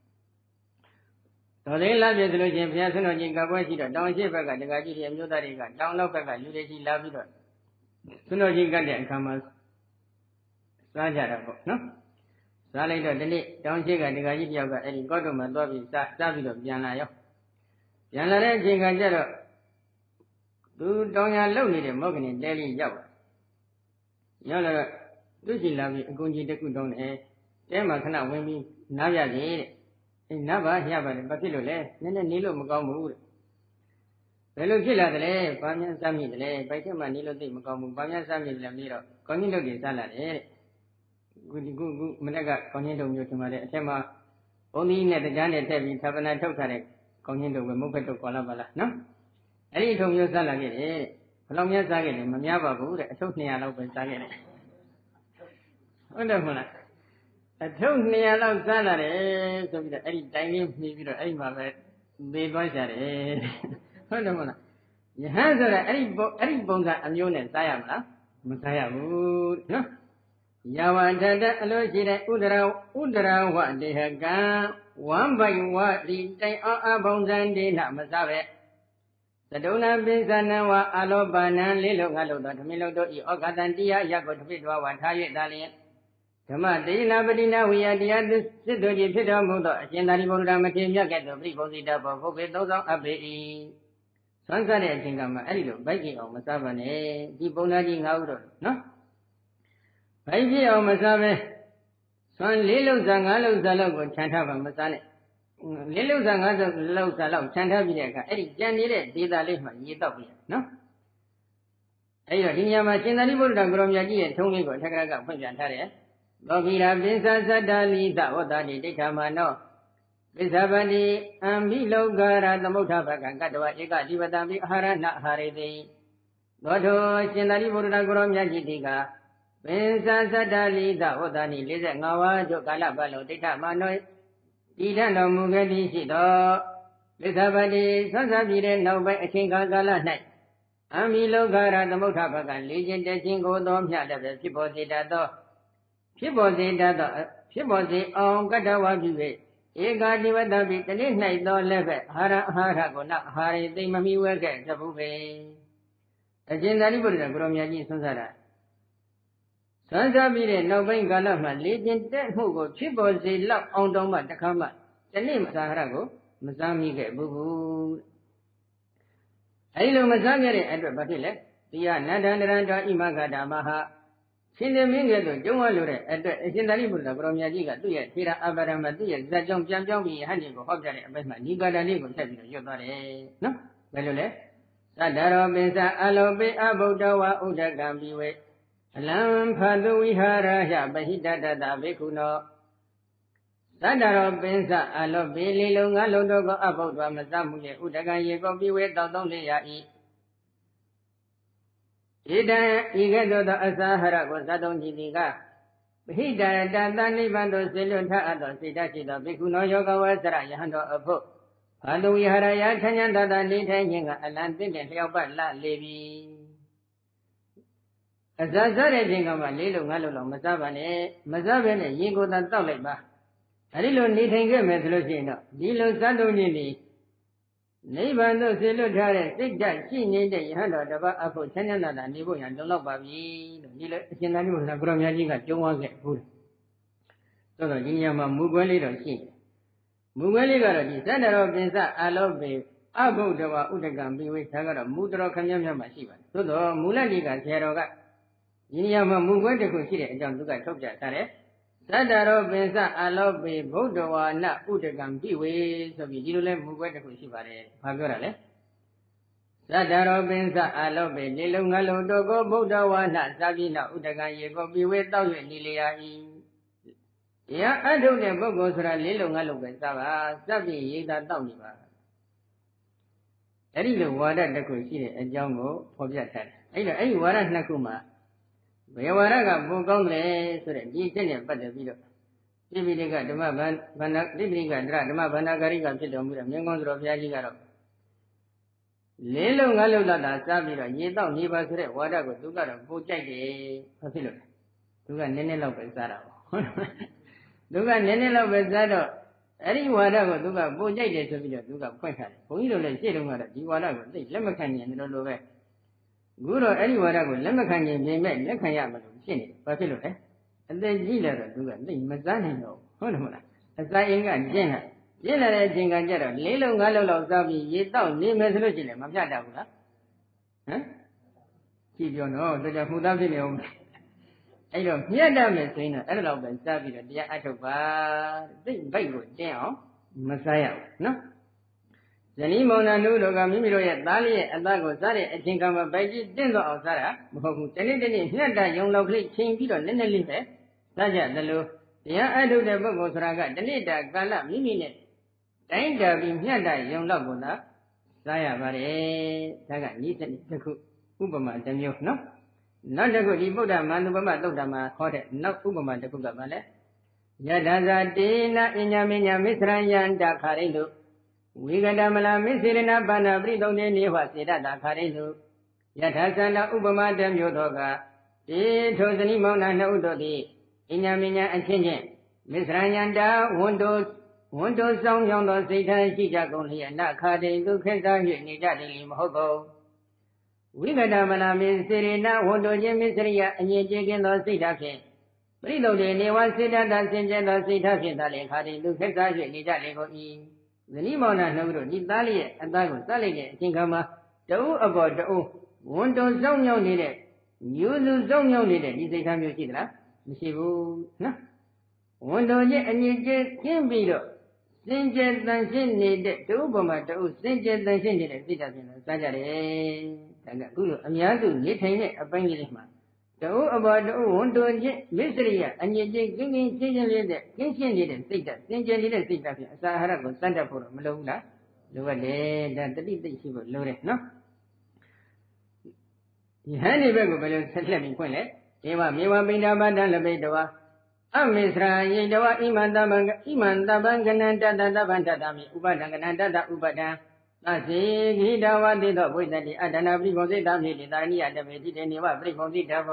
တော်သတင်းလာပြီဆိုလို့ရှိရင်ဘုရားဆွမ်းတော်ကြီးကပွဲရှိတော့တောင်ရှိဘက်ကတက္ကကြီးတွေအမျိုးသားတွေကတောင်နောက်ဘက်ကလူတွေကြီးလာပြီးတော့ဆွမ်းတော်ကြီးကတဲ့အခါမှာစားကြတာပေါ့နော်စားလိုက်တော့ဒီနေ့တောင်ရှိကတက္ကကြီးတယောက်ကအဲ့ဒီကော့တွတ်မှာသွားပြီးစားပြီးတော့ပြန်လာရောပြန်လာတဲ့အချိန်ကကျတော့သူတောင်ရလုံနေတဲ့မောကရင်တဲလေးရောက်လာတော့သူ့ရှိလာပြီးအကုန်ကြီးတစ်ခုတောင်းတယ်တဲမှာခဏဝင်ပြီးနားပြစီတဲ့နတ်ဘာရပါတယ်ဘာဖြစ်လို့လဲနည်းနည်းနေလို့မကောင်းဘူးတဲ့ဘယ်လိုဖြစ်လာတယ်လဲဘာများစားမိတယ်လဲဘိုက်ထဲမှာနေလို့သိမကောင်းဘူးဘာများစားမိတယ်လဲပြီးတော့ကောင်းကြီးလုပ်တွေစားလာတယ်တဲ့ခုမနေ့ကကောင်းကြီးတုံမျိုးထင်ပါတယ်အထက်မှာဘုံသီးနဲ့တရားနဲ့ထည့်ပြီးသာပနာထုတ်ထားတဲ့ကောင်းကြီးတုံပဲမုတ်ဖက်တော့ခေါ်လာပါလားနော်အဲ့ဒီထုံမျိုးစားလာခဲ့တယ်တဲ့ဘယ်လောက်များစားခဲ့လဲမများပါဘူးတဲ့အထုပ်200လောက်ပဲစားခဲ့တယ်ဟုတ်တယ်မဟုတ်လားအထုပ်200လောက်စားလာတယ်ဆိုပြီးတော့အဲ့ဒီတိုင်လေးမှီပြီးတော့အဲ့ဒီမှာပဲသေသွားကြတယ်ဟုတ်တယ်မဟုတ်လားယဟန်ဆိုတာအဲ့ဒီပုံစံအမျိုးနဲ့စားရမလားမစားရဘူးနော်ယဝတတအလို့ရှိတဲ့ဥဒရဝတေဟကံဝမ်ဘိုင်ဝတိတိုင်အောင်အပုံစံဒေနမစားပဲသဒုဏပိသနဝအလောပါဏံလေးလုံးငါလို့တော့ဓမင်းလုံးတို့ဤဩဃတံတရားရကိုတပိတော်ဝါထား၍သာလျင်ဓမ္မတေနာပတိနာဝိယတရားစစ်တို့ကြီးဖြစ်တော်မူသောအရှင်သာရိပုတ္တရာမထေရမြတ်ကဲ့သို့ပြိပုံစီတဘောဘုဗ္ဗေသုံးဆောင်အပ်ပေ၏ဆွမ်းစားတဲ့အချိန်ကမှအဲ့ဒီလိုဗိုက်ကြည့်အောင်မစားပါနဲ့ဒီပုံသားကြီး9ဦးတော့နော်ဗိုက်ကြည့်အောင်မစားပဲဆွမ်း4လုံးစား5လုံးစားလောက်ကိုခြံထားပါမစားနဲ့4လုံးစား5လုံးစားလောက်ခြံထားပြီးတဲ့အခါအဲ့ဒီကြံနေတဲ့ဒေသလေးမှရေတောက်ပြီးနော်အဲ့တော့ဒီညမှာရှင်သာရိပုတ္တရာကိုရောမြတ်ကြီးရဲ့ထုံးလေးကိုထက္ကရာကဖွင့်ပြထားတယ်သောကိရာပိသသတ္တလိသဝတ္တတိဒိဋ္ဌာမနောပိသဗတိအံမိလောကရာသမုဋ္ဌဘကံကတ္တဝဧကတိဝတံပိအာဟာရဏအာဟာရေတိသောထောရှင်သာရိပုတ္တရာကိုရောမြတ်ကြီးတိကပိသသတ္တလိသဝတ္တတိ45ဝါတို့ကာလပတ်လုံးဒိဋ္ဌာမနောတည်ထတော်မူခဲ့သည်ရှိသောပိသဗတိဆွမ်းစားပြီးတဲ့နောက်ပိုင်းအချိန်ကာလ၌အံမိလောကရာသမုဋ္ဌဘကံ၄ခြင်းတစ်ခြင်းကိုသောမြတ်လည်းပဲဖြစ်ပေါ်စေတတ်သောဖြစ်ပေါ်စေအောင်ကတ္တဝါပြု၍ဧကာတိဝတ္တပိတနေ့၌သောလည်းပဲအာဟာရကိုနအာဟာရေသိမမီဝဲခဲ့တဘူးပဲအရှင်သာရိပုတ္တရာကိုရောမြတ်ကြီးဆွမ်းစားတာဆွမ်းစားပြီးတဲ့နောက်ပိုင်းကာလမှာလေကျင်တက်မှုကိုဖြစ်ပေါ်စေလောက်အောင်တောင်မှတခါမှတနေ့မအာဟာရကိုမစားမိခဲ့ဘူးအဲဒီလိုမစားခဲ့တဲ့အတွက်ဘာဖြစ်လဲတိယနန္ဒန္တရံတော်ဣမဂတာမဟာရှင်သမင်းကဲ့သို့ကျုံးဝလိုတဲ့အတွက်အရှင်သာရိပုတ္တရာကိုရောမြတ်ကြီးကသူ့ရဲ့ထေရအပရမသူ့ရဲ့ဇက်ကြောင့်ပြန်ပြောင်းပြီးဟန်ဒီကိုဟောပြတဲ့အပိုင်းမှာဒီကာတာလေးကိုဆက်ပြီးတော့ရွတ်သွားတယ်နော်ဘယ်လိုလဲသတ္တရောပိသအလောပိအဗုဒ္ဓဝဥဒကံပိဝေအလံဖသုဝိဟာရဟပဟိတတတဘေခုနောသတ္တရောပိသအလောပိလေးလုံးငါလုံးတို့ကိုအဗုဒ္ဓမစမှုရဲ့ဥဒကံရေကိုပိဝေတောက်သုံးလေးရ၏ဣဒံဤကဲ့သို့သောအစာဟရကိုဇတ်တော်ကြည်သည်ကပဟိတတတနိဗ္ဗာန်သို့ဆေလွတ်ထအပ်သောစိတ်ဓာတ်ရှိသောဘိက္ခုနောယောဂဝဆရယဟန်တော်အဖို့ဘာတုဝိဟာရယထဉ္ဇတတနေထိုင်ခြင်းကအလံတင့်တဲ့လျောက်ပတ်လလေပြီအစာစားတဲ့ချိန်ကမှ၄လုံး၅လုံးလောက်မစားပါနဲ့မစားဘဲနဲ့ရေကိုသာတောက်လိုက်ပါအဲဒီလိုနေထိုင်ခဲ့မယ်ဆိုလို့ရှိရင်တော့ဒီလိုဇတ်တော်ကြည်သည်နိဗ္ဗာန်သို့ဆေလွတ်ထားတဲ့စိတ်ဓာတ်ရှိနေတဲ့ယဟန်တော်တစ်ပါးအဖို့ချမ်းသာတာနေဖို့ရန်လုံလောက်ပါပြီလို့ဒီလိုအရှင်သာရိပုတ္တရာကိုရောမြတ်ကြီးကကြုံသွားခဲ့ဘူးသို့တော့ဒီနေရာမှာမူကွဲလေးတော့ရှိတယ်မူကွဲလေးကတော့ဒီသတ္တရောပိစအလောပေအဘုဒ္ဓဝဥဒကံပိဝေဒါကတော့မူတော်ခမည်းမြတ်မှာရှိပါတယ်သို့တော့မူလကြီးကဆရာတော်ကဒီနေရာမှာမူကွဲတစ်ခုရှိတဲ့အကြောင်းသူကထုတ်ပြထားတယ်သတ္တရောပိစအလောပေဗုဒ္ဓဝါနဥဒကံပိဝေဆိုပြီးဒီလိုလဲမူကွဲတစ်ခုရှိပါတယ်ဘာပြောတာလဲသတ္တရောပိစအလောပေလေလုံးငါလုံးတို့ကိုဗုဒ္ဓဝါနသာကိနဥဒကံရေကိုပိဝေတောက်၍နေလျာ၏တရားအထုတ်တဲ့ပုဂ္ဂိုလ်ဆိုတာလေးလုံးငါလုံးပဲစားပါစပ်ပြီးရိတ်သာတောက်နေပါအဲ့ဒီလိုဝါဒတစ်ခုရှိတဲ့အကြောင်းကိုဖော်ပြထားတယ်အဲ့တော့အဲ့ဒီဝါဒနှစ်ခုမှာဘယ်ဝါဒကပိုကောင်းတယ်ဆိုတဲ့ဒီချက်နဲ့ပတ်သက်ပြီးတော့တိပိဋကဓမ္မဗန္ဒတိပိဋကဒရဓမ္မဗန္ဒကာရိကဖြစ်တော်မူတဲ့မြင်းကောင်းတော်ဘုရားကြီးကတော့လေးလုံးငါးလုံးလောက်သာစားပြီးတော့ရေတောက်နေပါဆိုတဲ့ဝါဒကိုသူကတော့ပိုကြိုက်တယ်ဘာဖြစ်လို့လဲသူကနည်းနည်းလောက်ပဲစားတာပေါ့သူကနည်းနည်းလောက်ပဲစားတော့အဲ့ဒီဝါဒကိုသူကပိုကြိုက်တယ်ဆိုပြီးတော့သူကဖွင့်ထားတယ်ဘုန်းကြီးတို့လည်းရှေ့တုန်းကတော့ဒီဝါဒကိုသိလက်မခံနိုင်တယ်လို့ပဲအခုတော့အဲ့ဒီဝါဒကိုလက်မခံနိုင်ပြင်မဲ့လက်ခံရမလို့ဖြစ်နေတယ်ဘာဖြစ်လို့လဲအသက်ကြီးလာတော့သူကသိမစားနိုင်တော့ဟုတ်တယ်မလားအစာအင်ကကျင်းလာတဲ့အချိန်ကကြတော့၄လုံး၅လုံးလောက်စားပြီးရေတောက်နေမယ်ဆိုလို့ရှိရင်မပြတ်တတ်ဘူးလားဟမ်ကြည့်ပြောတော့တကယ်မှုသားဖြစ်နေအောင်အဲ့တော့မြတ်တတ်မယ်ဆိုရင်တော့အဲ့ဒါတော့ပဲစားပြီးတော့တရားအထုတ်ပါသိဗိုက်ကိုတင်းအောင် Messiah, no? The Nimona Nudoga Mimiro, Dali, and Dago Sari, I think I'm a baby, Dendo of Sara, who didn't hear that young lovely King Peter, Lindley, Saja, the Lu. Yeah, I do the book of Raga, the leader, Gala, Mimine. Danger being here that young Laguna, Saya Vare, Saga, Nisan, the cook, Ubama, the milk, no? Not a good Ibuda, Manubama, Dodama, Hot, not Ubama, the Kugabale. Yadaza Dina, Inyaminya, Misrayan, Dakarilu. We got a mala misirina bana brido ne was it at Dakarilu. Yatasana Ubama, the Yodoga. It was an imona no dodi. Inyaminya and Chinjan. Misrayan da, Wondos song young or Satan, Chijagonli, and Nakari, Lucas, Nidadi, Mohogo. We got a mala misirina, Wondo Yemisria, and Yajagan or Sitakin. Brido ne was it at Sinjan or Sitakin, Dalekari, Lucas, Nidadi. The Nimona no Nidali, and Dago Sally, Tinkama, do about the Wondo song young needed. You song young needed, is a time you see that. Missibu, no? Wondo yet and you get Kim Bido. Sinjet than sin needed to Ubama to Sinjet than sin needed, Citizen, Sajare, Tagaku, and Yadu, Yitain, a Banglisman. The about the Wondo yet, Mysteria, and you get King leader, King needed, Sita, Sinjet needed, Sita, Sahara, Santa for Malona, lower there than the little she was loaded, no? He handed back a settlement point. Eva Miwa Bindaba Dalabedova. Amisra Yedawa Imandabangananda Bandadami, Ubadangananda Ubada. Nasi Hidawa did the way that the Adana Brigosita, the Dania, the Medina, Brigosita.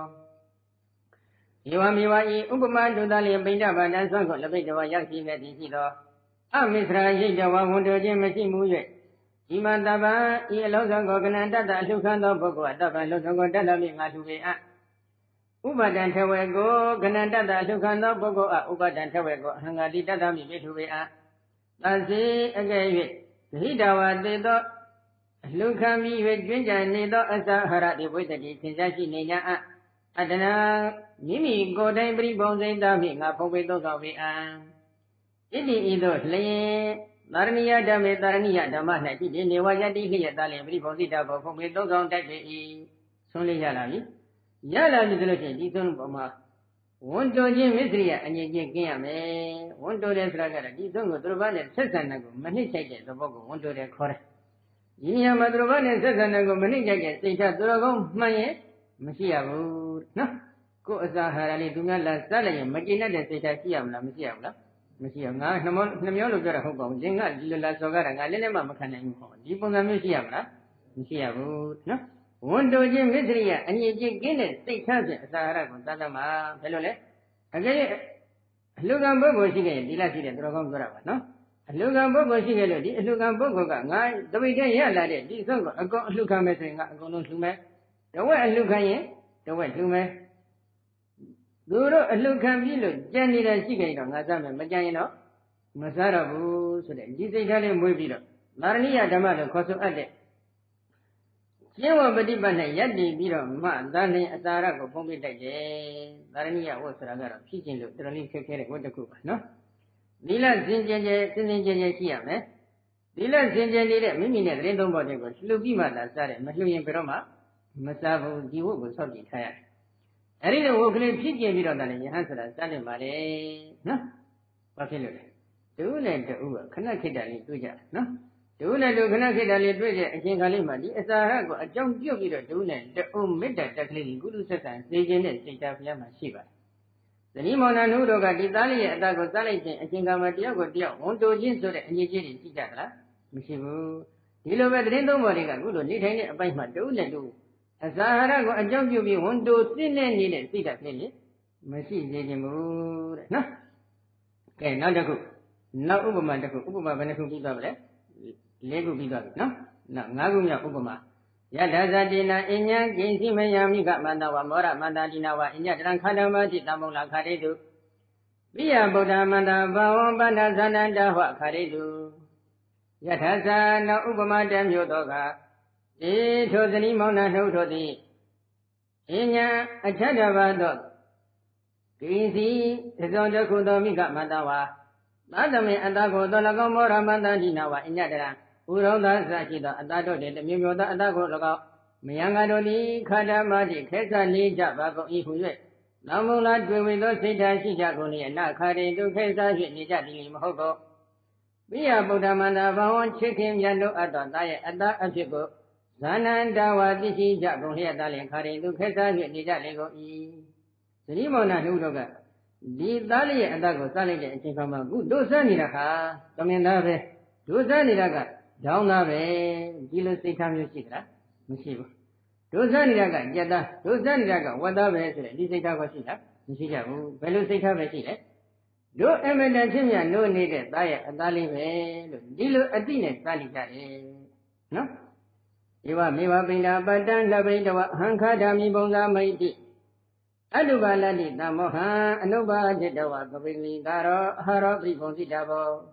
Iwa Miwa Ubama Dudali Bindaba, and Son of the Bedova Yaki Medicino. Amisra Yedawa Wonder Jimmy. Imandaba, Yellow Gogananda, Lukando Bogo, Daba Logo Dalami Matuea. Ubadan Tawego, Gananda, Lukando Bogo, Ubadan Tawego, Hangadi Dadami Betuea. Nancy again, Hidawa de Do Lukami with Ginger Nido Asahara, the way that it is actually Nina Adana, Mimi, go down, bring bones in Dami, Apovedo Gavia. Idi Ido, Lay. Narnia Dame, Narnia Damana, Newayadi, Dali, Ribosita, from the dog on that day. Solely Yalavi. Yala Little Dizon Boma. One to Jim Misria and Yagame, one to the Raga, Dizon, Drovan and Sessanago, Manichak, the Bogo, one to the Corre. Yinia Madrovan and Sessanago, Manichak, they have Drogon, Maye, Messiah, no. Go as a Harali, Dumala, Sally, Magina, the Setakiam, La Messiah. Monsieur Namio Gara Hogo, Jinga, Lila Sogara, Galena Macana, Dipona Messiah, Messiah, no? One to Jim Vitria, and you get it, 600, Sahara, Tadama, Pelole. Again, Lugan Bogo, she gave Dilasi, Drogon Grava, no? Lugan Bogo, she gave Lugan Bogo, the way they yell at it, this song, I go Lucan Messing, I go to me. The way Lucan, the way to me. Guru Lucan Vilo, Jenny and Chigato, Nazam, Majano, Masarabu, so that this Italian movie. Marnia Damano, Coso Ade. Jewa Badibana, Yadi, Biro, Man, Dani, Azara, Pombi, Marnia was rather teaching the Trolling Secretary with the cook, no? Dila Zinja, Siam, eh? Dila Zinja, Mimina, Random Body, Lubima, Lazare, Mahuyan Peroma, Masavu, Diwo was something tired. I didn't walk in Picky Viron than you answer Sunday Mare, no? What can you do? Do let the Uber, connected to Tuja, no? Do let you connected a little and King Kalimadi, as I have a jump you with do let the made that clearly good second, they didn't take up Yama Shiva. The Nimona Nudoga, the Dali, and Dago Sally, and King Kamatia, Dia, won't do Jin so that you did it, Tijala, Missibu. You know where the Rendo Moriga, good, need any appointment, do let do. Sahara go and jump you be one to thin and needed, see that clearly. Messi did him, no? Okay, now the cook. Now Ubama, the cook, Ubama, when the cook is over there. Lego be done, no? Now, Naguna Ubama. Yadazadina, Inya, Jinsi, Mayami, got Mandawa, Mora, Mandalinawa, Inya, Drankadama, Ditamola, Karedu. Via Bodamanda, Bawan, Bandazananda, Karedu. Yatazana, Ubama, damn your dog. E to the Nimona no to the Inya a Chadava dog. Greasy is on the Kudomika Madawa. သာသမင်အတ္တကိုသော၎င်းမောရမန္တတိနာဝအညတရဥရောသာစရှိသောအတ္တတို့တည်းမျိုးမျိုးသောအတ္တကို၎င်းမယံကတို့သည်ခန္ဓာမတိခဲဆနေကြပါကုန်၏ဟု၍လောင်မုံလာတွေ့ဝေသောစိတ်ဓာတ်ရှိကြကုန်၏အနာခါတိဒုခဲစား၍နေကြသည်မဟုတ်တော့ပိယဗုဒ္ဓမန္တဘာဝံချစ်ခင်မြတ်လို့အပ်တော်သားရဲ့အတ္တအဖြစ်ကိုဇာနန္တဝါသိရှိကြကုန်လျက်သားလျင်ခါတိဒုခဲစား၍နေကြလေကုန်၏သတိမောနာနှုတ်တော့ကဒီသားလေးရဲ့အတ္တကိုစလိုက်တဲ့အချိန်မှာခုတို့စနေတာခါသမင်သားပဲတို့စနေတာကဒေါင်းသားပဲဒီလိုစိတ်ထားမျိုးရှိသလားမရှိဘူးတို့စနေတာကကြက်သားတို့စနေတာကဝက်သားပဲဆိုတဲ့ဒီစိတ်ထားကိုရှိလားမရှိကြဘူးဘယ်လိုစိတ်ထားပဲရှိလဲတို့အမတန်ချင်းမြတ်လို့နေတဲ့သားရဲ့အသားလေးပဲလို့ဒီလိုအတိနဲ့စနေကြတယ်နော်ဧဝမေဝပိဏပတ္တံလဘိတဝအဟံခါဓာမိပုံသာမိတ်တိအတုပါလတိတမောဟံအနုပါจิตတဝကပိလိကာရောအဟရောပိပုံစိတဘော